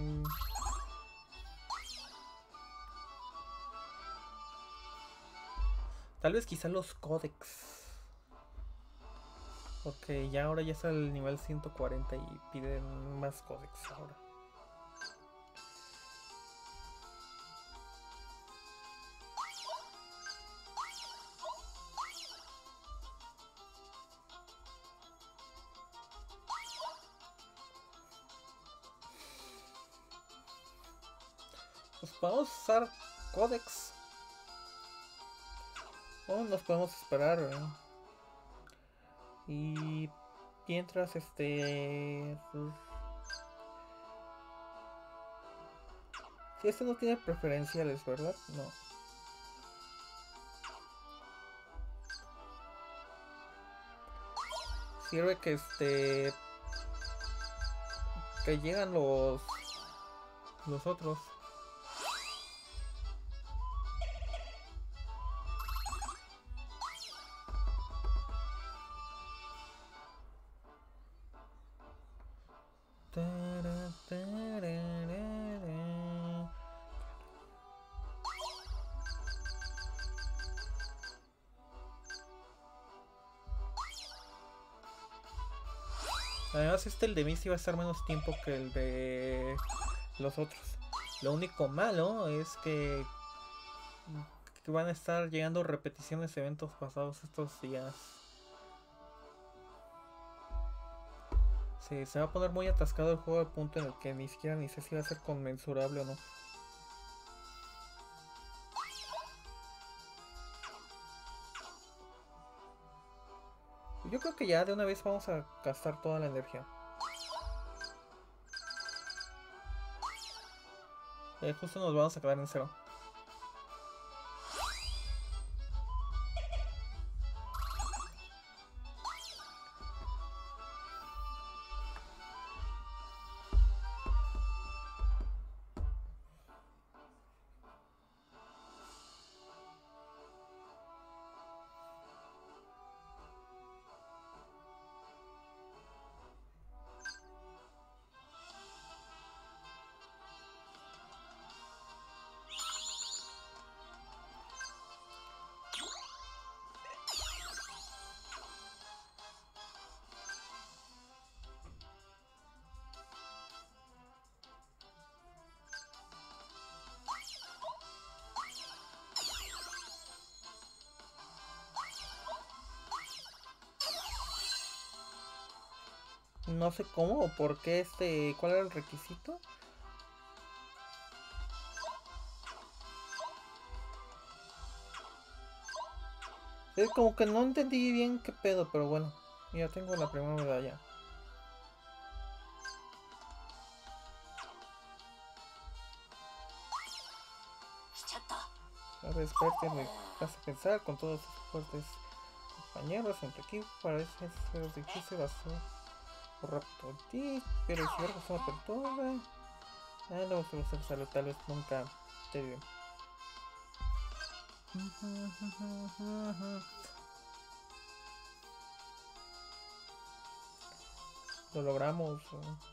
Tal vez quizá los códex. Porque ya ahora ya está el nivel 140 y piden más códex ahora. Pues podemos usar códex. O nos podemos esperar. Y mientras si este no tiene preferenciales, ¿verdad? No. Sirve que que llegan los otros. Además el de Misty va a estar menos tiempo que el de los otros. Lo único malo es que van a estar llegando repeticiones de eventos pasados estos días. Sí, se va a poner muy atascado el juego al punto en el que ni siquiera ni sé si va a ser conmensurable o no. Yo creo que ya de una vez vamos a gastar toda la energía. Justo nos vamos a quedar en cero. No sé cómo o por qué ¿cuál era el requisito? Como que no entendí bien qué pedo, pero bueno, ya tengo la primera medalla. A ver, espérate, me hace pensar con todos sus fuertes compañeros en tu equipo, parece ser difícil hacer rápido en ti, pero si algo se me perturba, no me gusta hacer salud, tal vez nunca te bien. Lo logramos.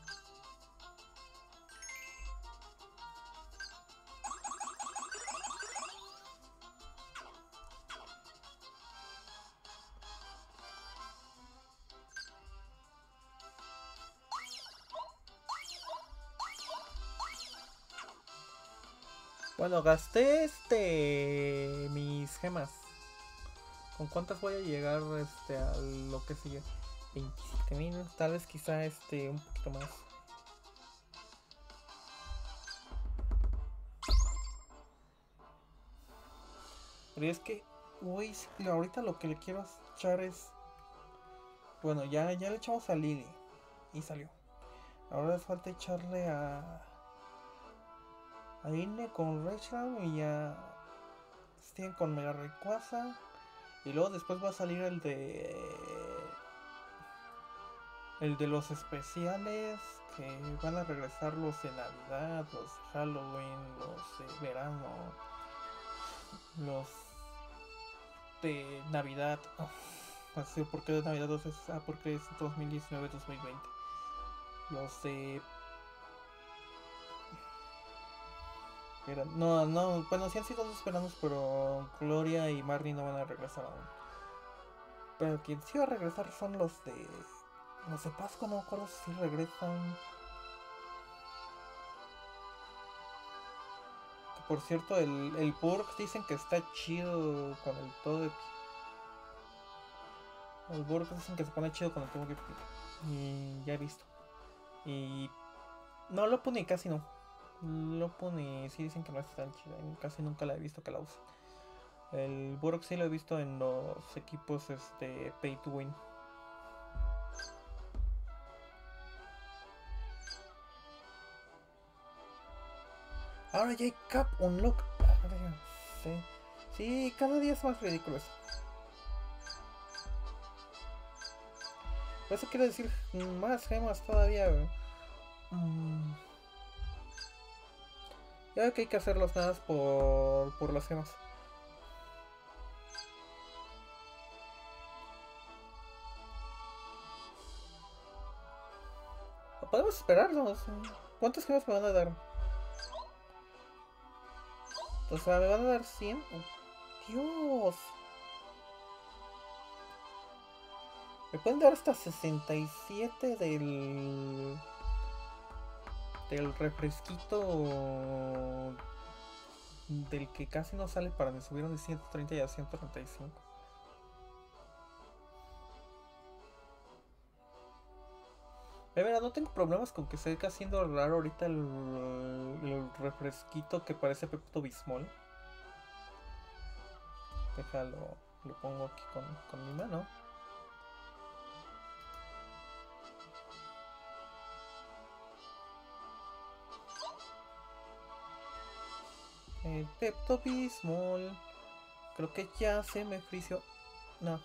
Bueno, gasté mis gemas. ¿Con cuántas voy a llegar a lo que sigue? 27.000, tal vez quizá un poquito más. Pero es que Uy, sí, ahorita lo que le quiero echar es... Bueno, ya le echamos a Lily. Y salió. Ahora es falta echarle a Ine con Rachel y a Steven con Mega Rayquaza. Y luego después va a salir el de los especiales, que van a regresar los de Navidad, los de Halloween, los de verano, los de Navidad. Así, ¿por qué de Navidad? Porque es 2019-2020. Los de... No, no, bueno, sí han sido dos veranos, pero Gloria y Marnie no van a regresar aún. Pero quien sí va a regresar son los de... Los de Pascua, no me acuerdo si regresan. Por cierto, el Burg dicen que está chido con el todo. El Burg dicen que se pone chido con el todo. Y ya he visto. Y no lo pone casi no. Lo pone, sí dicen que no está tan chido. Casi nunca la he visto que la use. El Burg sí lo he visto en los equipos Pay to Win. Ahora ya hay Cap Unlock. Sí. Sí, cada día es más ridículo eso. Eso quiere decir más gemas todavía. Ya veo que hay que hacerlos nada más por las gemas. Podemos esperarnos. ¿Cuántas gemas me van a dar? O sea, me van a dar 100. Oh, Dios. Me pueden dar hasta 67 del refresquito del que casi no sale, para me subieron de 130 y a 135. Mira, no tengo problemas con que se esté haciendo raro ahorita el refresquito que parece Pepto Bismol. Déjalo, lo pongo aquí con mi mano. El Pepto Bismol. Creo que ya se me frició. No.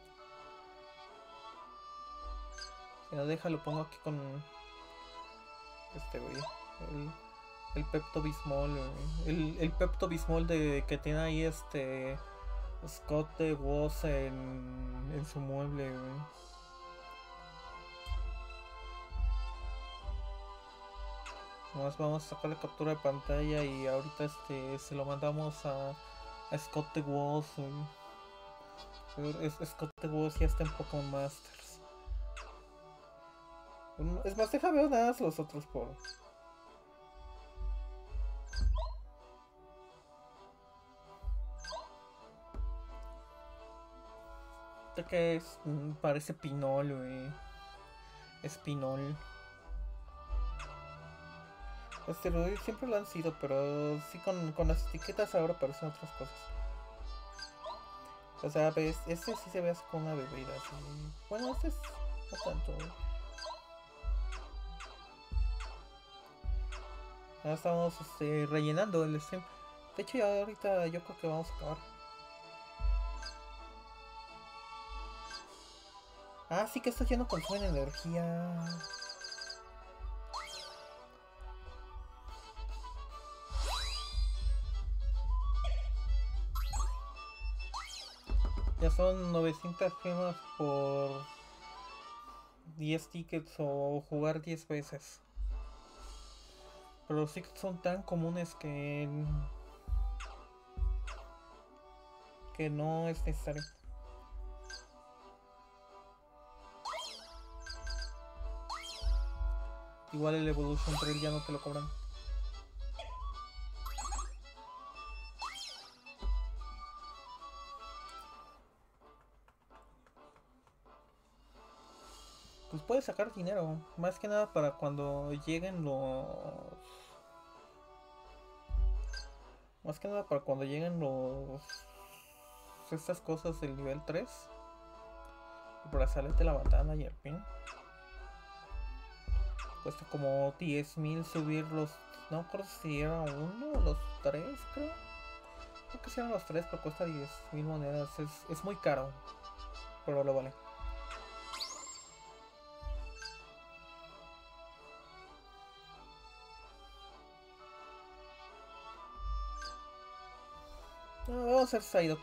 Si no, déjalo, pongo aquí con este güey. El Pepto Bismol. El Pepto Bismol que tiene ahí Scott de Woz en su mueble, güey. Nomás vamos a sacar la captura de pantalla y ahorita se lo mandamos a Scott de Woz, Scott de Woz ya está en Pokémon Masters. Es más, deja ver nada más los otros por... que es, parece Pinol, güey. Es Pinol. Los esteroides siempre lo han sido, pero sí con las etiquetas ahora parecen otras cosas. O sea, ves, este sí se ve así como una bebida, así. Bueno, este es no tanto. Ahora estamos rellenando el stream. De hecho, ya ahorita yo creo que vamos a acabar. Ah, sí que esto ya no consume energía. Ya son 900 gemas por 10 tickets o jugar 10 veces. Pero los tickets son tan comunes que no es necesario. Igual el Evolution Trail ya no te lo cobran. Pues puedes sacar dinero, más que nada para cuando lleguen los... Más que nada para cuando lleguen los estas cosas del nivel 3. El brazalete, la bandana y el pin. Cuesta como 10.000 subirlos. No recuerdo si era uno o los tres, creo. Creo que si eran los tres, pero cuesta 10.000 monedas. Es muy caro, pero lo vale. Vamos a hacer Psyduck.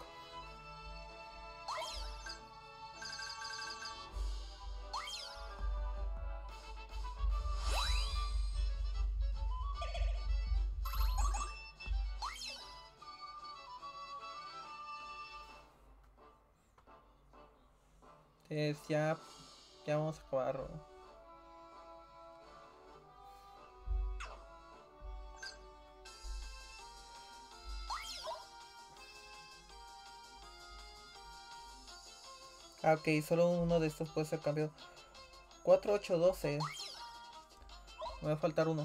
Ya vamos a acabar. Ok, solo uno de estos puede ser cambiado. 4, 8, 12. Me va a faltar uno.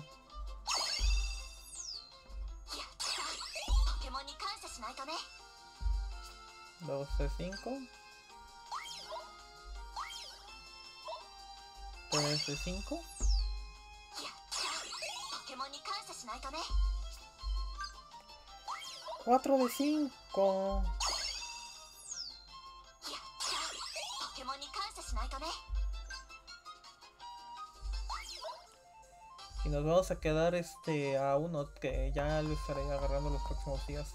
12, 5. 3 de 5. 4 de 5. Y nos vamos a quedar a uno que ya lo estaré agarrando los próximos días.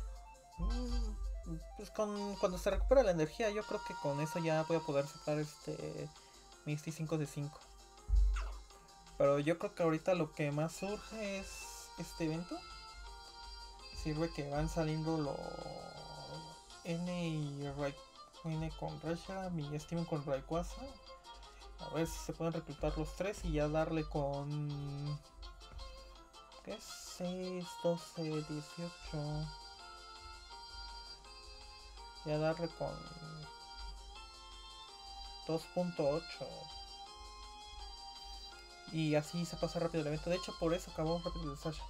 Pues cuando se recupera la energía, yo creo que con eso ya voy a poder sacar Misty 5 de 5. Pero yo creo que ahorita lo que más surge es este evento. Sirve que van saliendo los N con Reshiram y Steven con Rayquaza. A ver si se pueden reclutar los tres y ya darle con... ¿Qué es? 6, 12, 18... Ya darle con 2.8. Y así se pasa rápido el evento. De hecho, por eso acabamos rápido el de Sasha.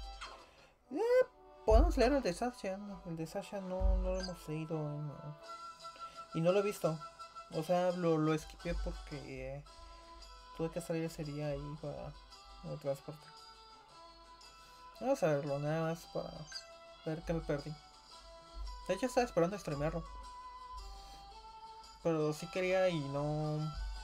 Podemos leer el de Sasha. El de Sasha no lo hemos leído. Y no lo he visto. O sea, lo esquipé porque tuve que salir ese día ahí para el transporte. Vamos a verlo nada más para ver qué me perdí. De hecho estaba esperando streamearlo. Pero sí quería y no...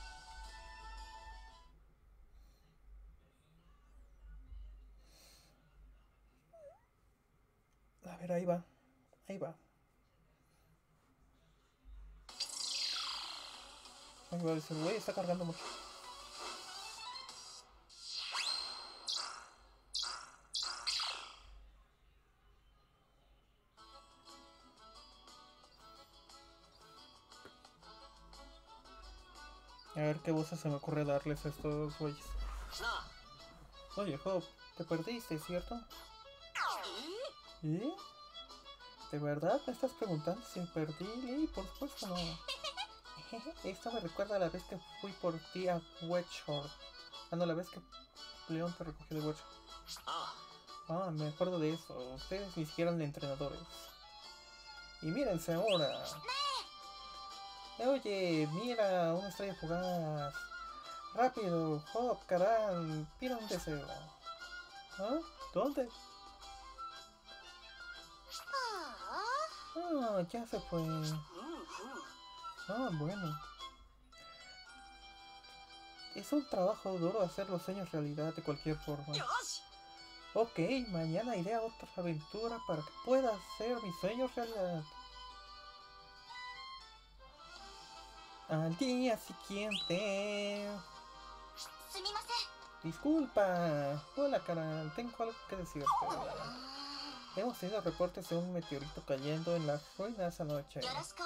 A ver, ahí va. Ahí va. Ahí va a decir, güey, está cargando mucho. A ver qué voces se me ocurre darles a estos güeyes. Oye, Hop, te perdiste, ¿cierto? ¿Eh? ¿De verdad me estás preguntando si me perdí? Por supuesto no. Esto me recuerda a la vez que fui por ti a Wedgehorn. No, la vez que León te recogió de Wedgehorn. Me acuerdo de eso. Ustedes ni siquiera eran entrenadores. Y mírense ahora. Oye, mira, una estrella fugaz. Rápido, Hop, Karan, pida un deseo. ¿Ah? ¿Dónde? Ya se fue. Bueno. Es un trabajo duro hacer los sueños realidad de cualquier forma. Ok, mañana iré a otra aventura para que pueda hacer mis sueños realidad. Al día siguiente. Disculpa. Hola, Karan, tengo algo que decirte. Hemos tenido reportes de un meteorito cayendo en las ruinas anoche.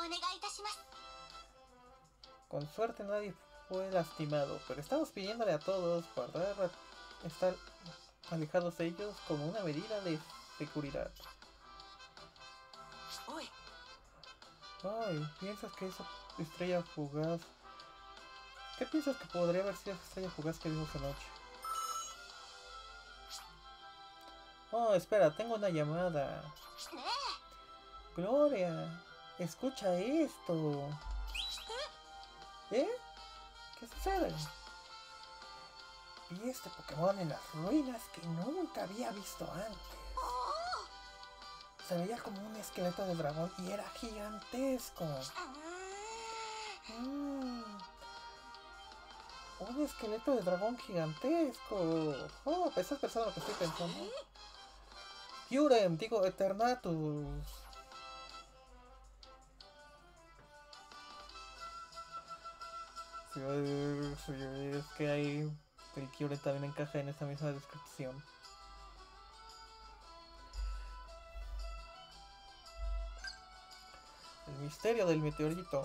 Con suerte nadie fue lastimado, pero estamos pidiéndole a todos guardar, estar alejados de ellos como una medida de seguridad. Ay, ¿piensas que esa estrella fugaz? ¿Qué piensas que podría haber sido esa estrella fugaz que vimos anoche? Espera, tengo una llamada. Gloria. Escucha esto. ¿Eh? ¿Qué sucede? Vi este Pokémon en las ruinas que nunca había visto antes. Se veía como un esqueleto de dragón y era gigantesco. Un esqueleto de dragón gigantesco. Oh, ¿estás pensando lo que estoy pensando? Kyurem, digo Eternatus. Sí, es que hay... El Kyurem también encaja en esta misma descripción. El misterio del meteorito.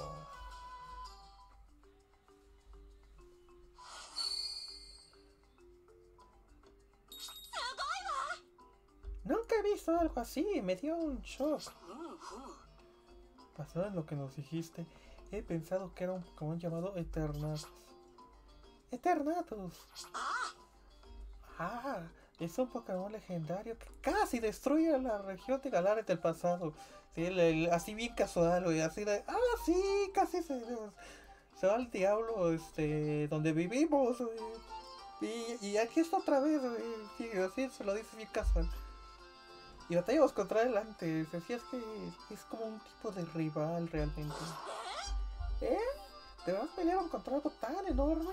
Nunca he visto algo así, me dio un shock. Basado en lo que nos dijiste, he pensado que era un Pokémon llamado Eternatus. ¡Eternatus! Ah, es un Pokémon legendario que casi destruye la región de Galar del pasado. Sí, así bien casual, güey, así de... ¡Ah, sí! Casi se va al diablo, donde vivimos, y aquí está otra vez, güey. Sí, así se lo dice bien casual. Y batallamos contra él antes. Así es que es como un tipo de rival realmente. ¿Eh? ¿Te vas a pelear contra algo tan enorme?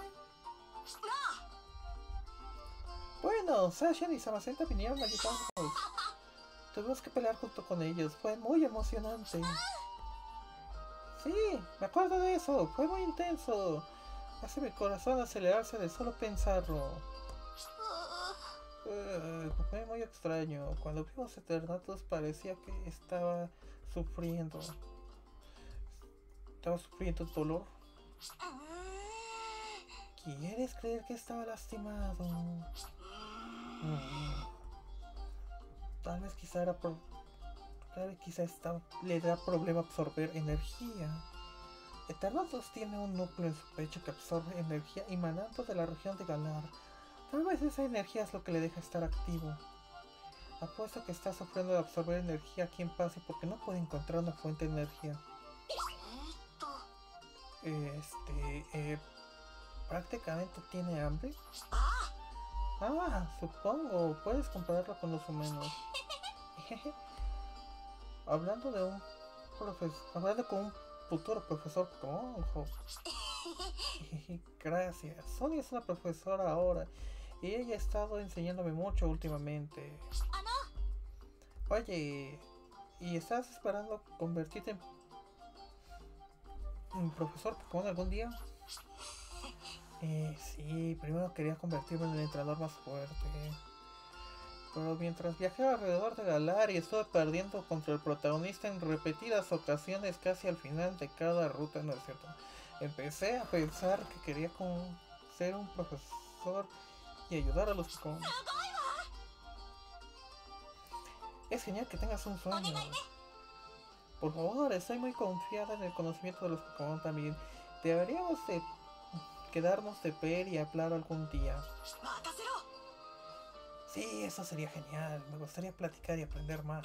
Bueno, Sasha y Samacenta vinieron a ayudarnos. Tuvimos que pelear junto con ellos. Fue muy emocionante. Sí, me acuerdo de eso. Fue muy intenso. Hace mi corazón acelerarse de solo pensarlo. Fue muy extraño. Cuando vimos Eternatus parecía que estaba sufriendo. Estaba sufriendo dolor. ¿Quieres creer que estaba lastimado? Tal vez quizá era por... Tal vez quizá le da problema absorber energía. Eternatus tiene un núcleo en su pecho que absorbe energía emanando de la región de Galar. Tal vez esa energía es lo que le deja estar activo. Apuesto que está sufriendo de absorber energía aquí en Pasi porque no puede encontrar una fuente de energía. Prácticamente tiene hambre. Ah, supongo. Puedes compararlo con los humanos. Hablando de un profesor, hablando con un futuro profesor Pokémon. Gracias. Sonia es una profesora ahora y ella ha estado enseñándome mucho últimamente. Oye, ¿y estás esperando convertirte en profesor Pokémon algún día? Sí, primero quería convertirme en el entrenador más fuerte. Pero mientras viajé alrededor de Galar y estuve perdiendo contra el protagonista en repetidas ocasiones casi al final de cada ruta, no es cierto, empecé a pensar que quería ser un profesor y ayudar a los Pokémon. Es genial que tengas un sueño. Por favor, estoy muy confiada en el conocimiento de los Pokémon también. Deberíamos de quedarnos de ver y hablar algún día. Sí, eso sería genial. Me gustaría platicar y aprender más.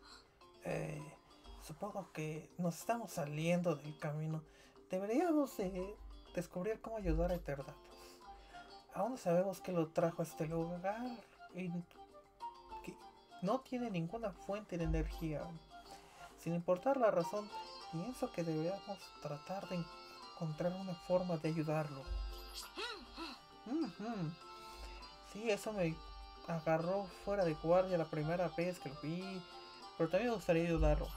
Supongo que nos estamos saliendo del camino. Deberíamos descubrir cómo ayudar a Eternatus. Aún no sabemos qué lo trajo a este lugar y que no tiene ninguna fuente de energía. Sin importar la razón, pienso que deberíamos tratar de encontrar una forma de ayudarlo. Sí, eso me agarró fuera de guardia la primera vez que lo vi, pero también me gustaría ayudarlo.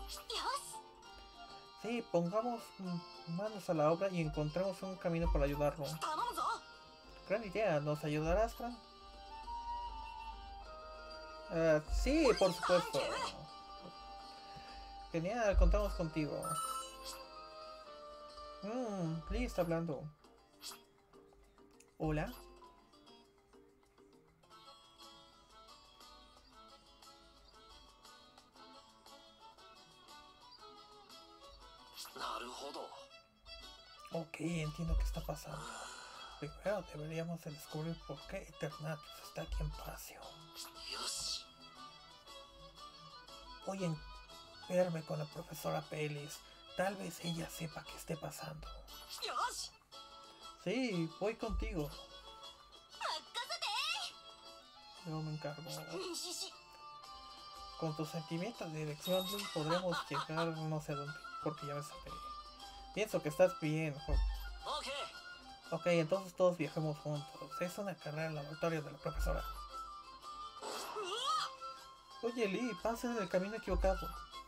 Sí, pongamos manos a la obra y encontremos un camino para ayudarlo. Gran idea, ¿nos ayudarás, Fran? Sí, por supuesto. Genial, contamos contigo. Lee está hablando. ¿Hola? Ok, entiendo qué está pasando. Primero deberíamos descubrir por qué Eternatus está aquí en Pasio. Voy a verme con la profesora Pelis. Tal vez ella sepa qué esté pasando. Sí, voy contigo. Yo me encargo. Con tus sentimientos de dirección podremos llegar no sé a dónde, porque ya me salté. Pienso que estás bien, Hawk. Ok, entonces todos viajemos juntos. Es una carrera en laboratorio de la profesora. Oye, Lee, pasa en el camino equivocado.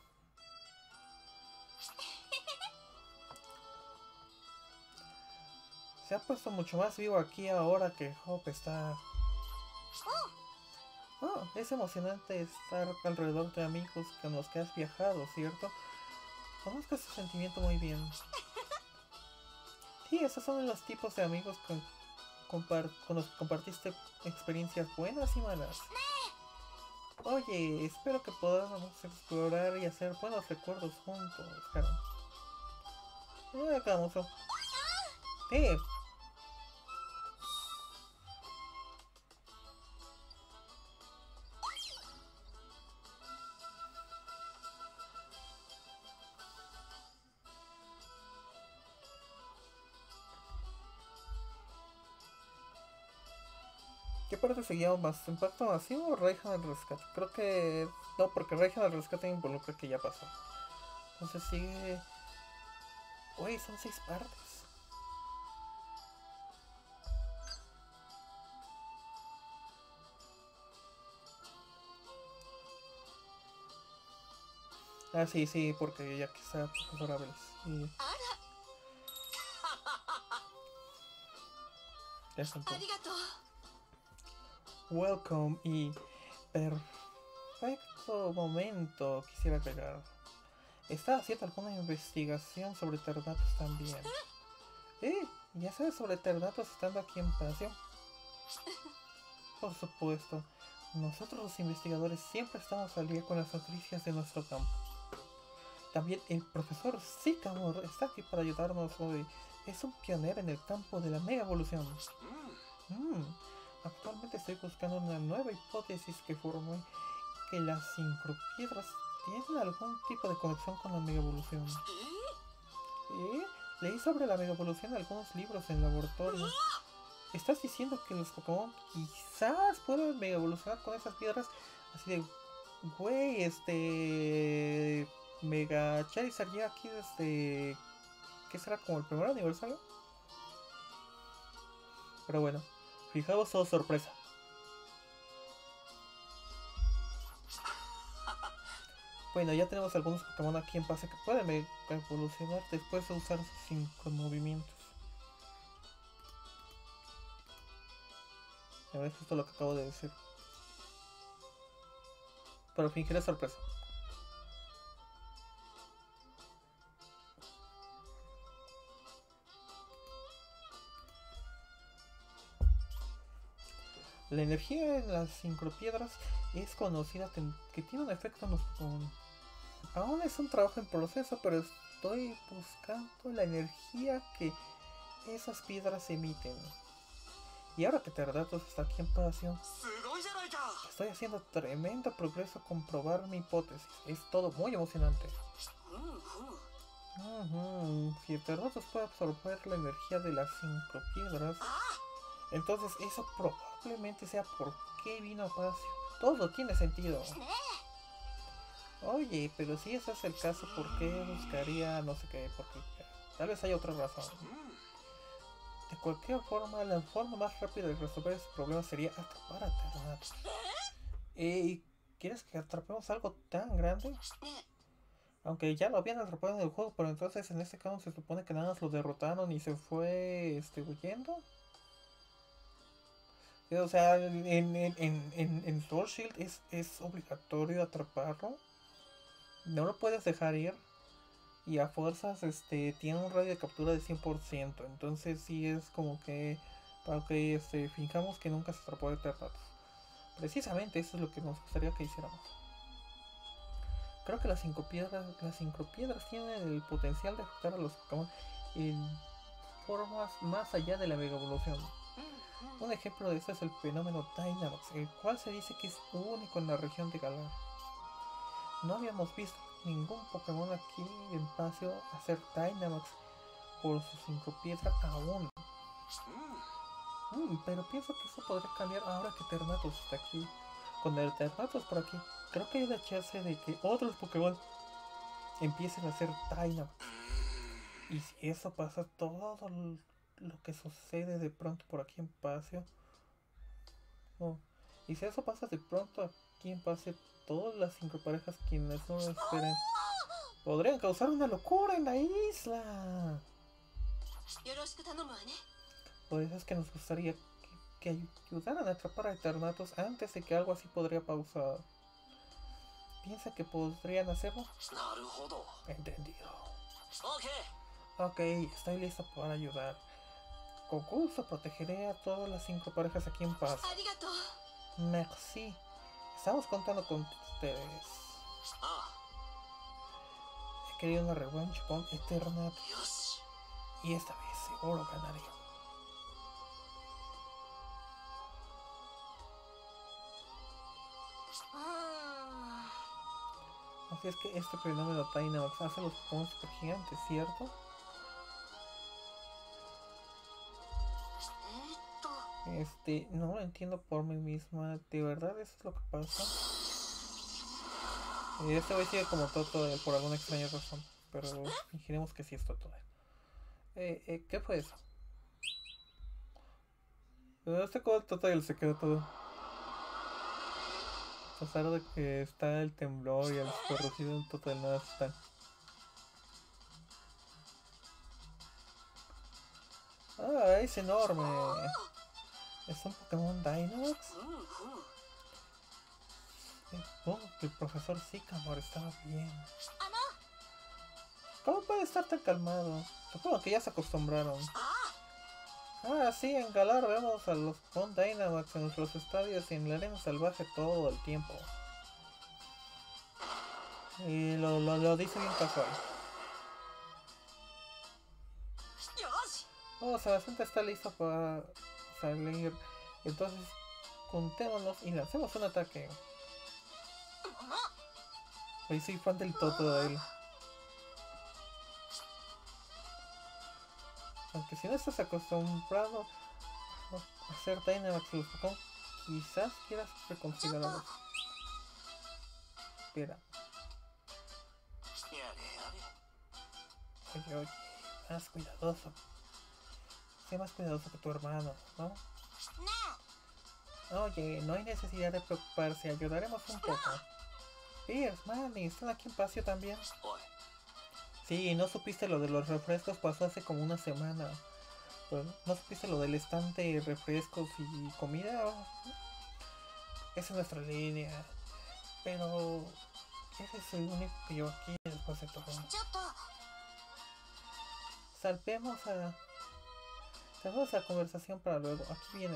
Se ha puesto mucho más vivo aquí ahora que Hope está... Oh, es emocionante estar alrededor de amigos con los que has viajado, ¿cierto? Conozco ese sentimiento muy bien. Sí, esos son los tipos de amigos con los que compartiste experiencias buenas y malas. Oye, espero que podamos explorar y hacer buenos recuerdos juntos, claro. Hagámoslo. ¿Qué parte seguía más? ¿Impacto masivo o Raihan al rescate? Creo que... No, porque Raihan al rescate involucra que ya pasó. Entonces sigue... Uy, son 6 partes. Ah, sí, sí, porque ya quizá profesora Belis. Y... es un punto. Welcome y... Perfecto momento, quisiera agregar. ¿Está haciendo alguna investigación sobre Ternatos también? ¿Ya sabes sobre Ternatos estando aquí en Palacio? Por supuesto. Nosotros los investigadores siempre estamos al día con las noticias de nuestro campo. También el profesor Sycamore está aquí para ayudarnos hoy. Es un pionero en el campo de la mega evolución. Actualmente estoy buscando una nueva hipótesis que formule que las sincropiedras tienen algún tipo de conexión con la mega evolución. Leí sobre la mega evolución en algunos libros en laboratorio. ¿Estás diciendo que los Pokémon quizás puedan mega evolucionar con esas piedras? Así de... Güey, Mega Charizard llega aquí desde... ¿Qué será? ¿Como el primer aniversario? Pero bueno, fijaos, oh sorpresa. Bueno, ya tenemos algunos Pokémon aquí en base que pueden mega evolucionar después de usar sus 5 movimientos. A ver, es justo lo que acabo de decir. Pero fingiré sorpresa. La energía en las sincropiedras es conocida que tiene un efecto en los Pokémon. Aún es un trabajo en proceso, pero estoy buscando la energía que esas piedras emiten. Y ahora que Terdatos está aquí en Palacio, estoy haciendo tremendo progreso a comprobar mi hipótesis. Es todo muy emocionante. Si Terdatos puede absorber la energía de las sincropiedras, entonces eso probablemente sea por qué vino a Palacio. Todo tiene sentido. Oye, pero si ese es el caso, ¿por qué buscaría no sé qué? Porque tal vez haya otra razón. De cualquier forma, la forma más rápida de resolver ese problema sería atrapar a Ternatos. ¿Quieres que atrapemos algo tan grande? Aunque ya lo habían atrapado en el juego, pero entonces en este caso se supone que nada más lo derrotaron y se fue huyendo. O sea, en Sword Shield es obligatorio atraparlo. No lo puedes dejar ir. Y a fuerzas tiene un radio de captura de 100%. Entonces sí es como que para que fijamos que nunca se atrapó de Ternatos. Precisamente eso es lo que nos gustaría que hiciéramos. Creo que las sincropiedras tienen el potencial de afectar a los Pokémon en formas más allá de la mega evolución. Un ejemplo de esto es el fenómeno Dynamax, el cual se dice que es único en la región de Galar. No habíamos visto ningún Pokémon aquí en Paseo hacer Dynamax por su 5 piedra aún. Pero pienso que eso podría cambiar ahora que Eternatus está aquí. Con el Eternatus por aquí, creo que hay la chance de que otros Pokémon empiecen a hacer Dynamax. Y si eso pasa, todo lo que sucede de pronto por aquí en Paseo. Oh, y si eso pasa de pronto aquí en Paseo, todas las 5 parejas quienes no lo esperen podrían causar una locura en la isla. Por eso es que nos gustaría que ayudaran a atrapar a Eternatus antes de que algo así podría pausar. ¿Piensa que podrían hacerlo? Entendido. Ok, estoy listo para ayudar. Con gusto protegeré a todas las 5 parejas aquí en paz. Merci. Estamos contando con ustedes. He querido una revancha con Eternatus. Y esta vez seguro ganaré. Así es que este fenómeno Dynamax hace a los Pokémon super gigantes, ¿cierto? No lo entiendo por mí misma. ¿De verdad eso es lo que pasa? Este hoy sigue como Totodile por alguna extraña razón. Pero fingiremos que sí es Totodile. ¿Qué fue eso? Este con Totodile se quedó todo. A pesar de que está el temblor y el corrosivo en Totodile nada están. Ah, es enorme. ¿Es un Pokémon Dynamax? Supongo que el profesor Sycamore estaba bien. ¿Cómo puede estar tan calmado? Supongo que ya se acostumbraron. Ah, sí, en Galar vemos a los Pokémon Dynamax en nuestros estadios y en la arena salvaje todo el tiempo. Y lo dice bien casual. Oh, Sebastián está listo para salir. Entonces, juntémonos y lancemos un ataque. Hoy soy fan del Totodile. Aunque si no estás acostumbrado a hacer Dynamax los Pokémon, quizás quieras reconsiderarlo. Espera. Oye, más cuidadoso. Sé más cuidadoso que tu hermano, ¿no? Oye, no hay necesidad de preocuparse, ayudaremos un poco. Pierce, Manny, ¿están aquí en Paseo también? Sí, ¿no supiste lo de los refrescos? Pasó hace como una semana. Pero ¿no supiste lo del estante de refrescos y comida? Esa es nuestra línea. Pero eres el único que yo aquí después de todo. Salvemos la conversación para luego. Aquí viene.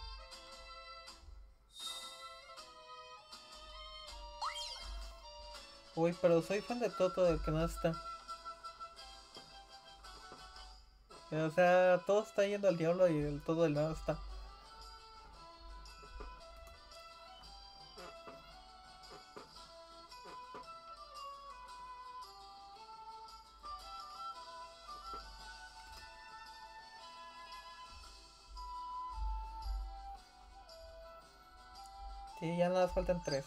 Uy, pero soy fan de Toto del que no está. O sea, todo está yendo al diablo y el todo del nada está. Sí, ya nada más faltan 3.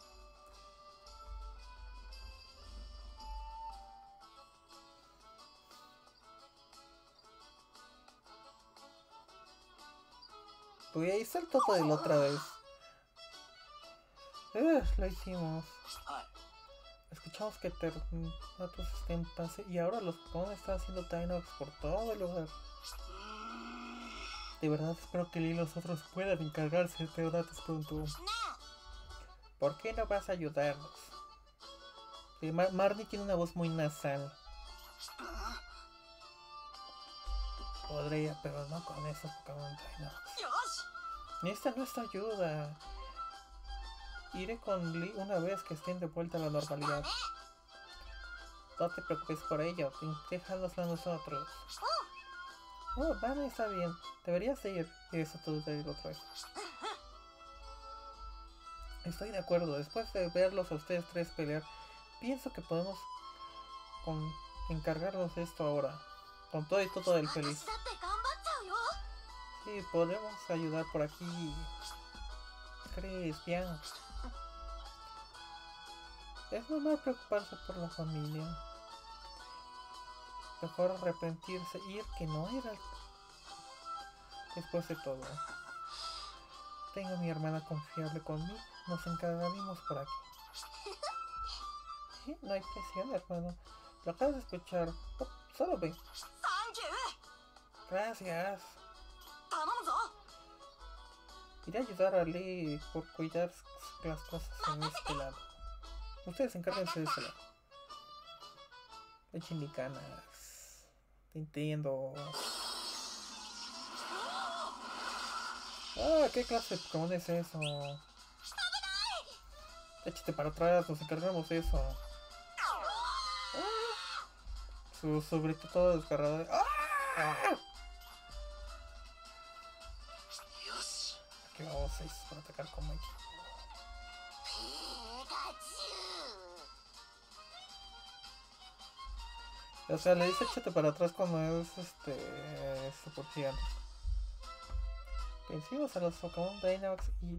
Uy, ahí está el Toto de la otra vez. Lo hicimos. Escuchamos que Eternatus está en pase y ahora los Pokémon están haciendo Dynamax por todo el lugar. De verdad espero que Lee y los otros puedan encargarse de Eternatus pronto. ¿Por qué no vas a ayudarnos? Sí, Marnie tiene una voz muy nasal. Podría, pero no con esos Pokémon Dynamax. Esta no es nuestra ayuda. Iré con Lee una vez que estén de vuelta a la normalidad. No te preocupes por ello, déjanoslo a nosotros. Oh, vale, está bien. Deberías ir. Y eso todo te digo otra vez. Estoy de acuerdo. Después de verlos a ustedes 3 pelear, pienso que podemos encargarnos de esto ahora. Con todo y todo del feliz. Sí, podemos ayudar por aquí. ¿Crees? Bien. Es normal preocuparse por la familia. Mejor arrepentirse y ir que no era. Después de todo, tengo a mi hermana confiable conmigo. Nos encargaremos por aquí. ¿Sí? No hay presión, hermano. Lo acabas de escuchar. Oh, solo ven. Gracias. Iré a ayudar a Lee por cuidar las cosas en este lado. Ustedes encárguense de este lado. Echen ganas. Te entiendo. Ah, ¿qué clase de Pokémon es eso? Échate para atrás, nos encargamos de eso. Su grito todo desgarrador. ¡Ah! Aquí vamos 6 para atacar con Mikey. O sea, le dice échate para atrás cuando es super gigante. Vencimos a los Pokémon Dynamax y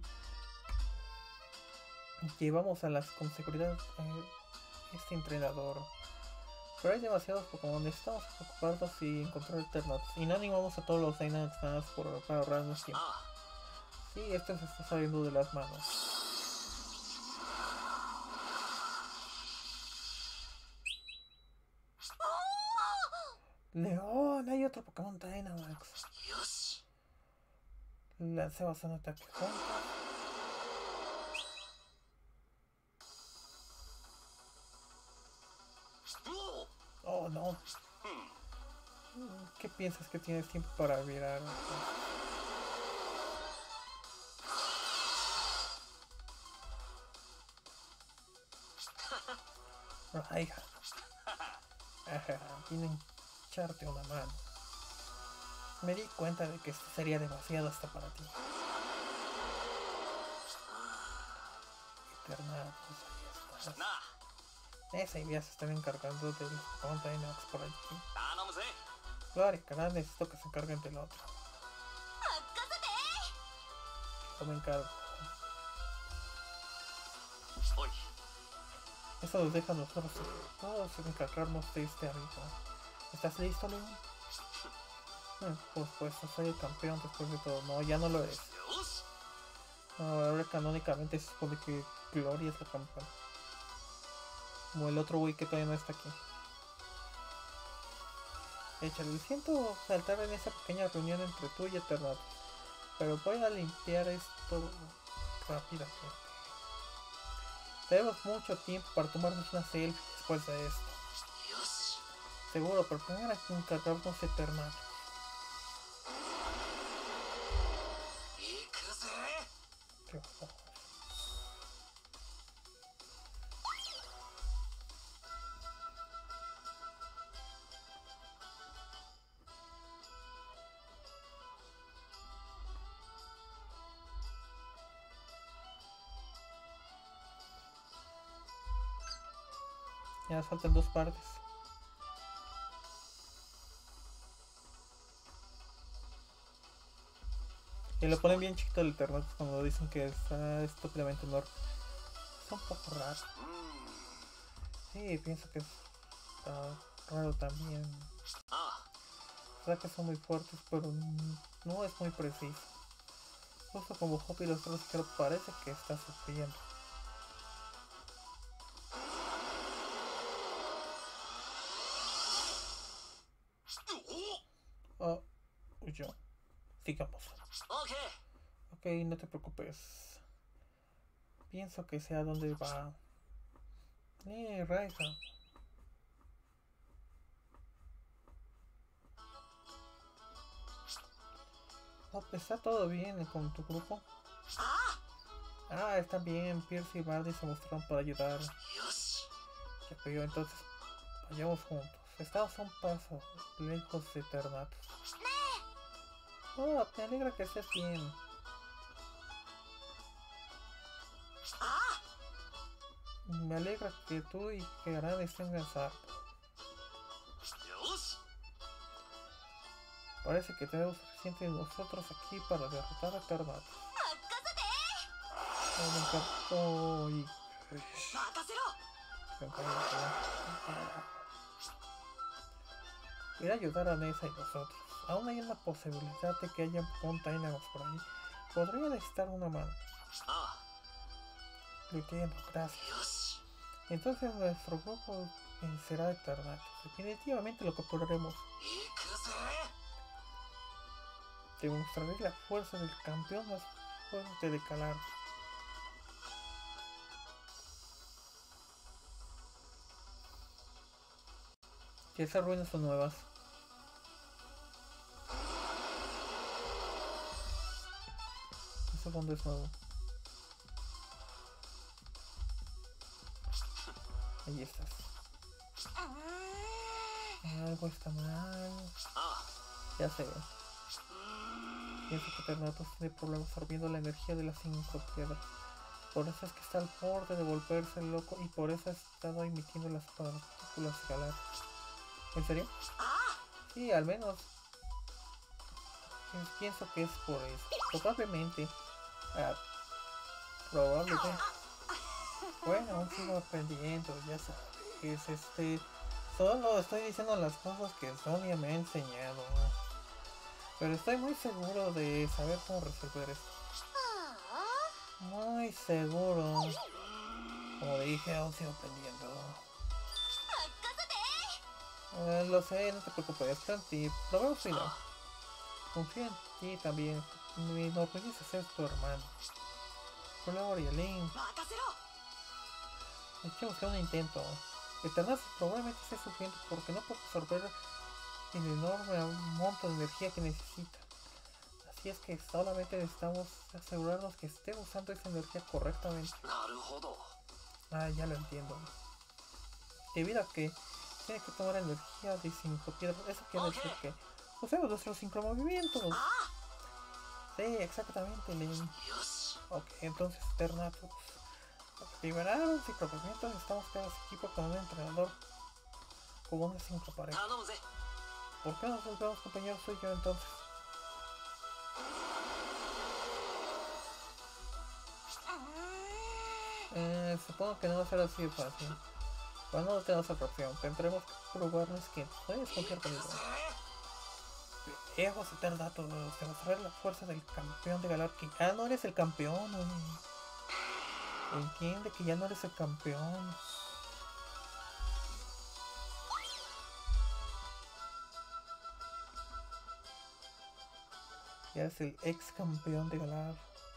llevamos a las con seguridad este entrenador. Pero hay demasiados Pokémon, estamos preocupados y encontrar alternativas. Y no animamos a todos los Dynamax nada más para ahorrarnos tiempo. Sí, esto se está saliendo de las manos. León, hay otro Pokémon Dynamax. Lancemos un ataque juntos. Oh no. ¿Qué piensas que tienes tiempo para virar? Raiga. Vine a echarte una mano. Me di cuenta de que esto sería demasiado hasta para ti. Eternatus, ahí estás. Esa idea se están encargando de los Pokémon Dynamax por allí. Gloria, canal, necesito que se encarguen del otro. Yo me encargo. Eso nos deja a nosotros todos encargarnos de este amigo. ¿Estás listo, León? Por supuesto, soy el campeón después de todo. No, ya no lo es. No, ahora canónicamente se supone que Gloria es la campeona. Como el otro güey que todavía no está aquí. Échale, siento saltar en esa pequeña reunión entre tú y Eternatus, pero voy a limpiar esto rápidamente. Tenemos mucho tiempo para tomarnos una selfie después de esto. Seguro, pero primero hay que encargarnos de Eternatus. Qué ojo. Ya faltan 2 partes. Y lo ponen bien chiquito el Eternatus cuando dicen que está estúpidamente enorme. Es un poco raro. Sí, pienso que está raro también. Los ataques son muy fuertes, pero no es muy preciso. Justo como Hoppy y los otros, pero parece que está sufriendo. Oh, huyó. Sigamos. Ok, no te preocupes. Pienso que sé a dónde va. Raiza. Oh, ¿está todo bien con tu grupo? Ah, está bien. Pierce y Barney se mostraron para ayudar. Ya veo, entonces vayamos juntos. Estamos a un paso lejos de Eternatus. Oh, me alegra que estés bien. Me alegra que tú y que Aran estén en salvo. Parece que tenemos suficiente de nosotros aquí para derrotar a Ternatus. Oh, me encantó y... Ir a ayudar a Nessa y nosotros. Aún hay una posibilidad de que haya montañas por ahí. Podría necesitar una mano. Lo entiendo, gracias. Entonces nuestro grupo vencerá a Ternatus. Definitivamente lo capturaremos. Te mostraré la fuerza del campeón más fuerte de Galar. Que esas ruinas son nuevas. Ese fondo es nuevo. Ahí estás. Algo está mal. Ya sé. Pienso que Ternatus tiene problemas absorbiendo la energía de las 5 piedras. Por eso es que está al borde de volverse loco y por eso ha estado emitiendo las partículas Galar. ¿En serio? Sí, al menos. Pienso que es por eso. Probablemente. Probablemente. Bueno, aún sigo aprendiendo, ya sabes. Solo estoy diciendo las cosas que Sonia me ha enseñado. Pero estoy muy seguro de saber cómo resolver esto. Muy seguro. Como dije, aún sigo aprendiendo. Lo sé, no te preocupes, Canti. Probemos final. Confío en ti también. Me enorgullece ser tu hermano. Gloria, Link. Echemos un intento. Eternas probablemente esté sufriendo porque no puede absorber el enorme monto de energía que necesita. Así es que solamente necesitamos asegurarnos que esté usando esa energía correctamente. Ya lo entiendo. Debido a que tiene que tomar energía de 5 piedras, eso quiere decir que usemos nuestros 5 movimientos. Sí, exactamente, Link. Ok, entonces Ternatus. Para liberar un 5 movimientos necesitamos que hagas equipo con un entrenador con unas 5 parejas. ¿Por qué no nos volvemos compañeros suyos entonces? Supongo que no va a ser así de fácil. Bueno, no tenemos otra opción. Tendremos que probarnos que puedes confiar conmigo. Ejos de Ternatus, demostrar la fuerza del campeón de Galar. Que ya no eres el campeón, Entiende que ya no eres el campeón. Ya eres el ex campeón de Galar.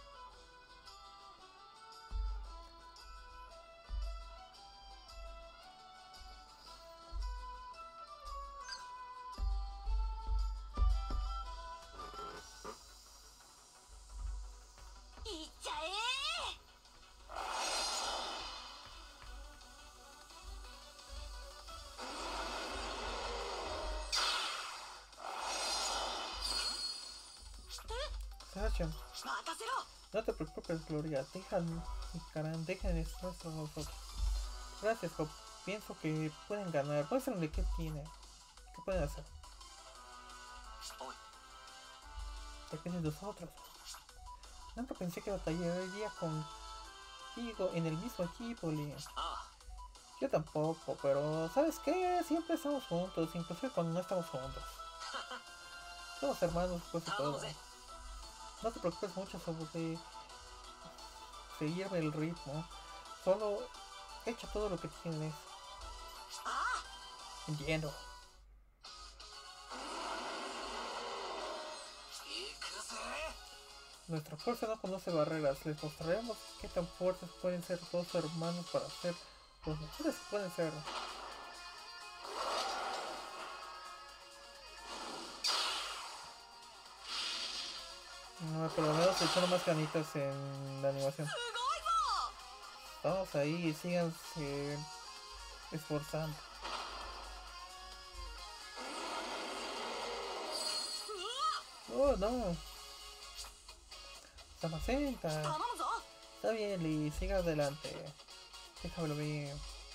No te preocupes, Gloria. Dejan esto a nosotros. Gracias, Hop. Pienso que pueden ganar. Muéstrenle qué tiene. ¿Qué pueden hacer? Depende de nosotros. Nunca pensé que batallaría contigo en el mismo equipo, Lee. Yo tampoco, pero ¿sabes qué? Siempre estamos juntos, incluso cuando no estamos juntos. Somos hermanos después de todo. No te preocupes mucho sobre seguirme el ritmo. Solo echa todo lo que tienes. Entiendo. Nuestra fuerza no conoce barreras. Les mostraremos qué tan fuertes pueden ser dos hermanos para ser los mejores que pueden ser. No, pero al menos echaron más ganitas en la animación. Vamos ahí y síganse esforzando. Oh, no. Samacenta. Está bien, Lee, siga adelante. Déjame ver.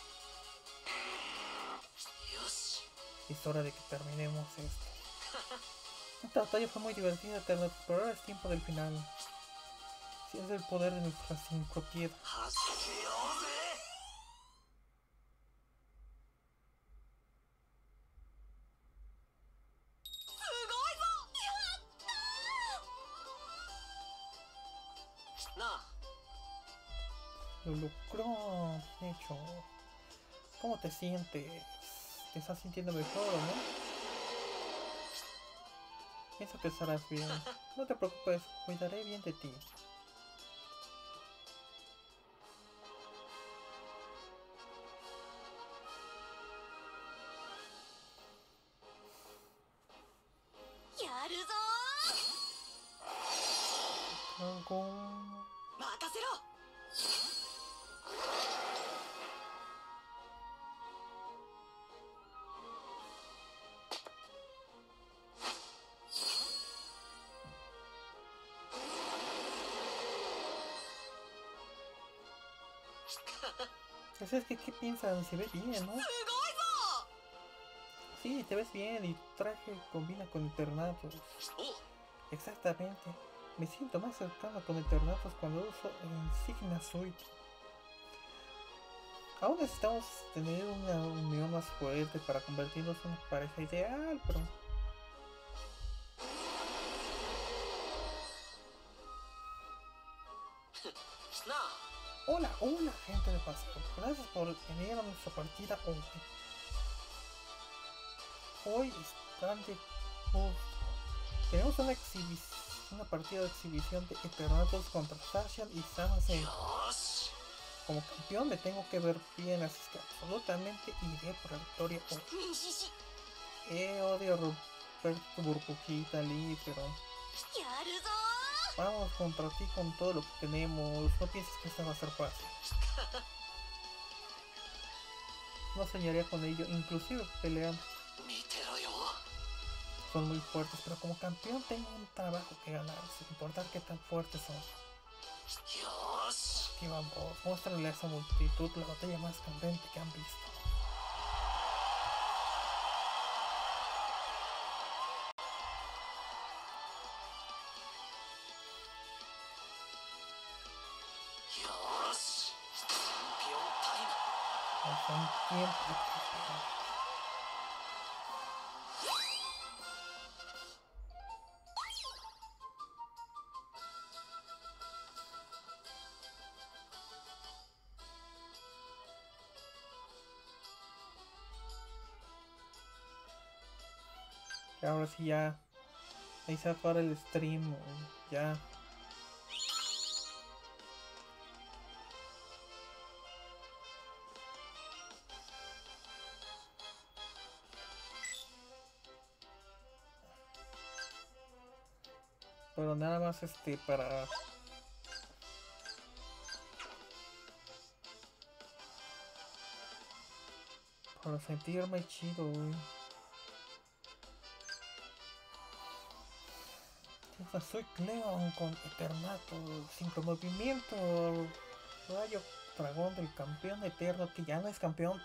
Es hora de que terminemos esto. Esta batalla fue muy divertida, pero ahora es tiempo del final. Siente el poder de nuestras 5 piedras. Lo logró, de hecho. ¿Cómo te sientes? ¿Te estás sintiendo mejor o no? Pienso que estarás bien. No te preocupes, cuidaré bien de ti. Dragón. Así es que, ¿qué piensan? Se ve bien, ¿no? Sí, te ves bien y tu traje combina con Eternatus. Exactamente. Me siento más cercano con Eternatus cuando uso Insignia Suite. Aún necesitamos tener una unión más fuerte para convertirnos en una pareja ideal, pero... Hola, hola gente de paseo. Gracias por venir a nuestra partida hoy. Hoy están de gusto. Tenemos una partida de exhibición de Eternatus contra Zacian y Samasen. Como campeón me tengo que ver bien, así que absolutamente iré por la victoria hoy. Odio romper tu burbujita, Lee, pero... Vamos contra ti con todo lo que tenemos. No pienses que esta va a ser fácil. No soñaría con ello, inclusive peleando. Son muy fuertes, pero como campeón tengo un trabajo que ganar, sin importar qué tan fuertes son. Aquí vamos, muéstrale a esa multitud la batalla más candente que han visto. Son tiempo de campeón. Ahora sí ya. Ahí se va para el stream. Ya. Pero nada más para sentirme chido, güey. Soy Cleon con Eternatus, sincromovimiento, rayo dragón del campeón eterno que ya no es campeón.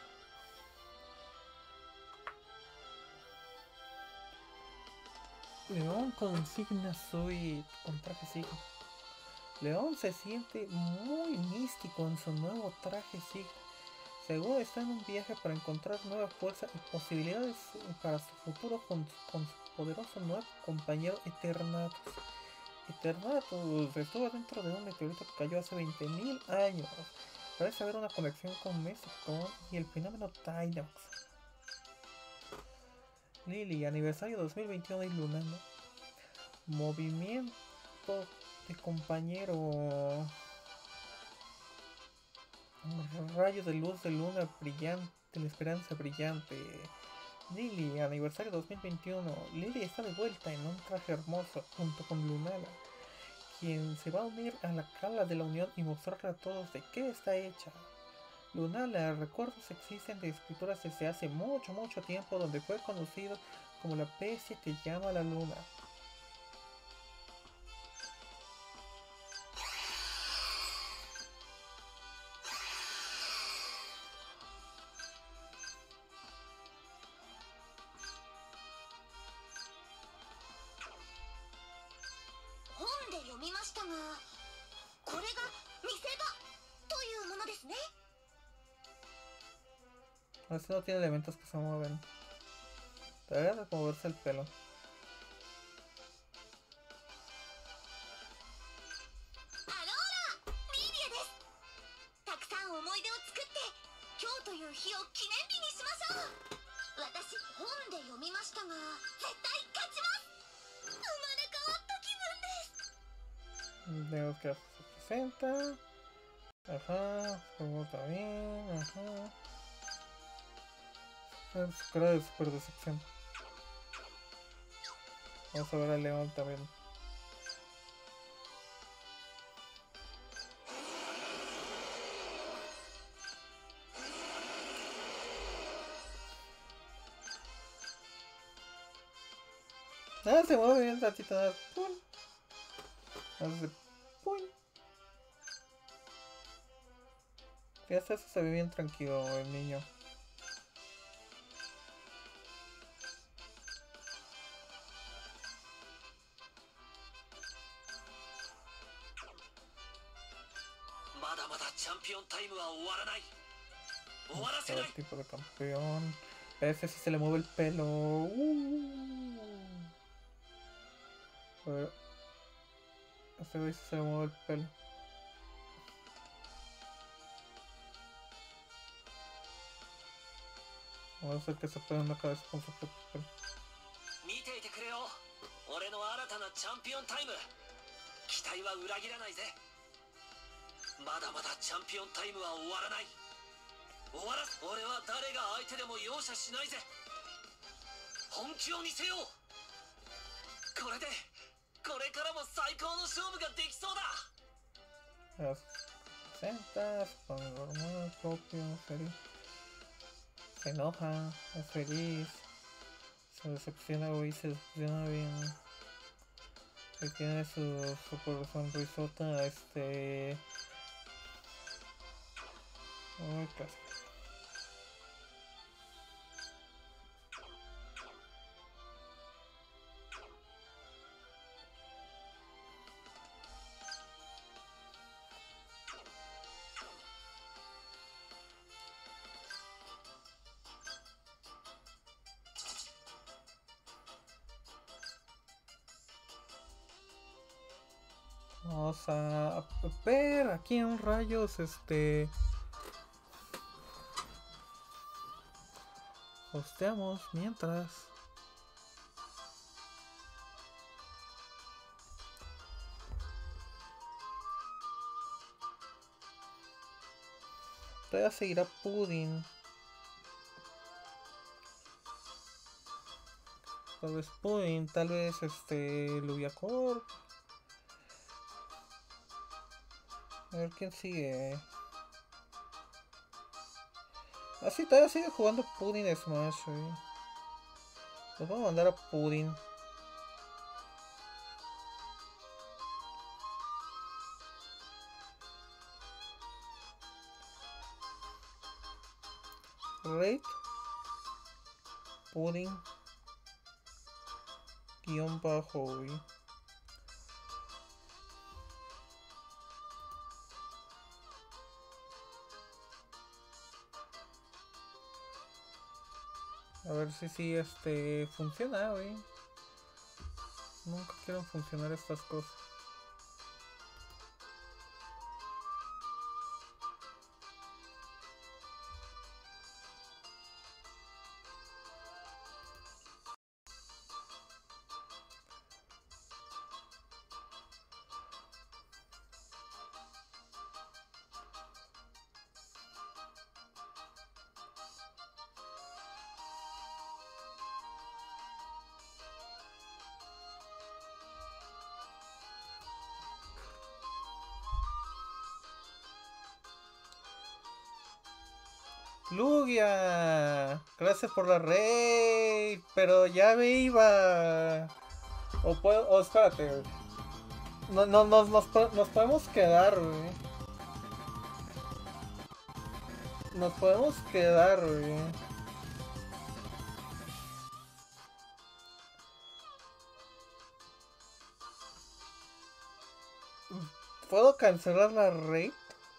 León con Signa Suite, con traje Signa. León se siente muy místico en su nuevo traje Signa. Seguro está en un viaje para encontrar nueva fuerza y posibilidades para su futuro con su poderoso nuevo compañero Eternatus. Eternatus estuvo dentro de un meteorito que cayó hace 20.000 años. Parece haber una conexión con Mesicon y el fenómeno Tynox. Lily, aniversario 2021 de Lunano. Movimiento de compañero. Rayo de luz de luna brillante, de la esperanza brillante. Lily, aniversario 2021. Lily está de vuelta en un traje hermoso junto con Lunala, quien se va a unir a la cala de la unión y mostrarle a todos de qué está hecha. Lunala, recuerdos existen de escrituras desde hace mucho tiempo donde fue conocido como la bestia que llama a la luna. が、これが見せ場というものですね。 Este no tiene elementos que se mueven. Debería de moverse el pelo. アローラ、リービアです。たくさん思い出を作って今日という日を記念日にしましょう。私本で読みましたが絶対勝ちます。生まれ変わった気分です。 Vemos que se presenta. Ajá, como también, ajá. Su cara de super decepción. Vamos a ver al león también. Ah, se mueve bien tantito. ¡Pum! Hace ¡pum! Y hasta eso se ve bien tranquilo el niño. まだまだチャンピオンタイムは終わらない。終わらせ Todo ない。 tipo de campeón. A ese sí se le mueve el pelo. A ver. A este güey sí se le mueve el pelo. Vamos a hacer que se pegue en la cabeza con su propio pelo. 見ていてくれよ。俺の新たなチャンピオンタイム。期待は裏切らないぜ。まだまだチャンピオンタイムは終わらない。終わらす。俺は誰が相手でも容赦しないぜ。本気を見せよう。これでこれからも最高の勝負ができそうだ。 Las presentas con el hormona propio, feliz. Se enoja, es feliz. Se decepciona, güey, se decepciona bien. Que tiene su super sonrisota, Uy, casi. Vamos a ver aquí en rayos, hosteamos mientras. Todavía seguirá Pudding. Tal vez Pudding, tal vez Lugiacorp. A ver quién sigue. Ah, sí, todavía sigue jugando Pudding Smash, güey. Los vamos a mandar a Pudding. Raid Pudding guión bajo, güey. A ver si funciona, güey. Nunca quieren funcionar estas cosas. Lugia, gracias por la raid, pero ya me iba. O espérate, nos podemos quedar, güey. Nos podemos quedar, güey. ¿Puedo cancelar la raid?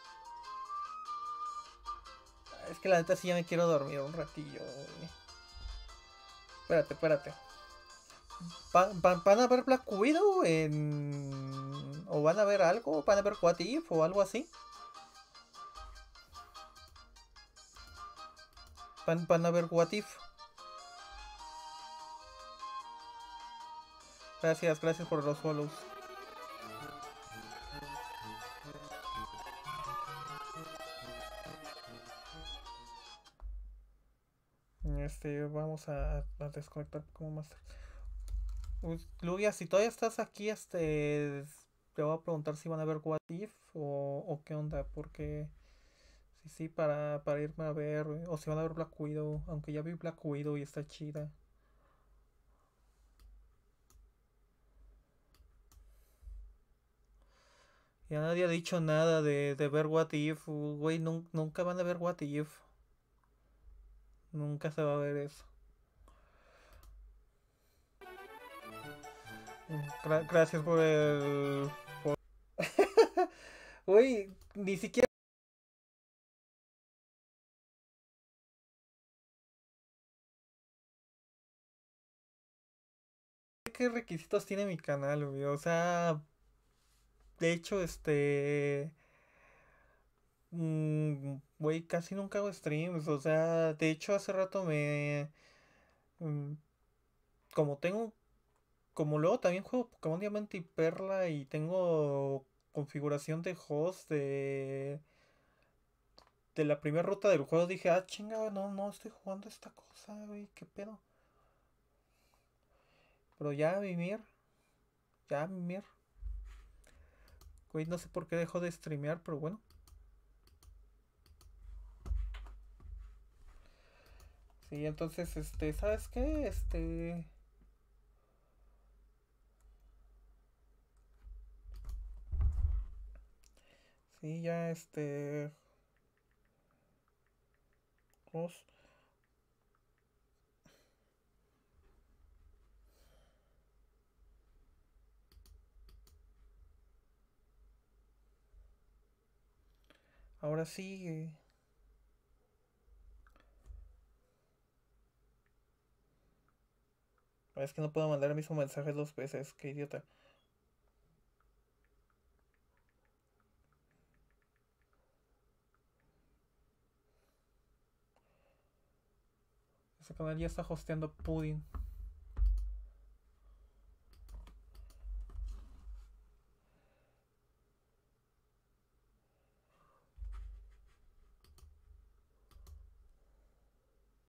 Es que la neta sí ya me quiero dormir un ratillo, güey. Espérate. ¿Van a ver Black Widow en... o van a ver algo? ¿Van a ver What If o algo así? ¿Van a ver What If? Gracias por los follows. Vamos a desconectar como más. Lugia, si todavía estás aquí, te voy a preguntar si van a ver What If o qué onda, porque sí, para irme a ver, o si van a ver Black Widow, aunque ya vi Black Widow y está chida. Ya nadie ha dicho nada de ver What If, güey, nunca van a ver What If, nunca se va a ver eso. Gracias por el... Güey, ni siquiera... ¿Qué requisitos tiene mi canal, güey? O sea, de hecho, güey, casi nunca hago streams. O sea, de hecho, hace rato mm, como tengo. Como luego también juego Pokémon Diamante y Perla y tengo configuración de host de la primera ruta del juego, dije, ah, chinga, no estoy jugando esta cosa, güey, qué pedo. Pero ya, Mimir. Güey, no sé por qué dejó de streamear, pero bueno. Sí, entonces, ¿sabes qué? Sí, ya, Ross. Ahora sí, es que no puedo mandar el mismo mensaje 2 veces, qué idiota. Ese canal ya está hosteando Pudding.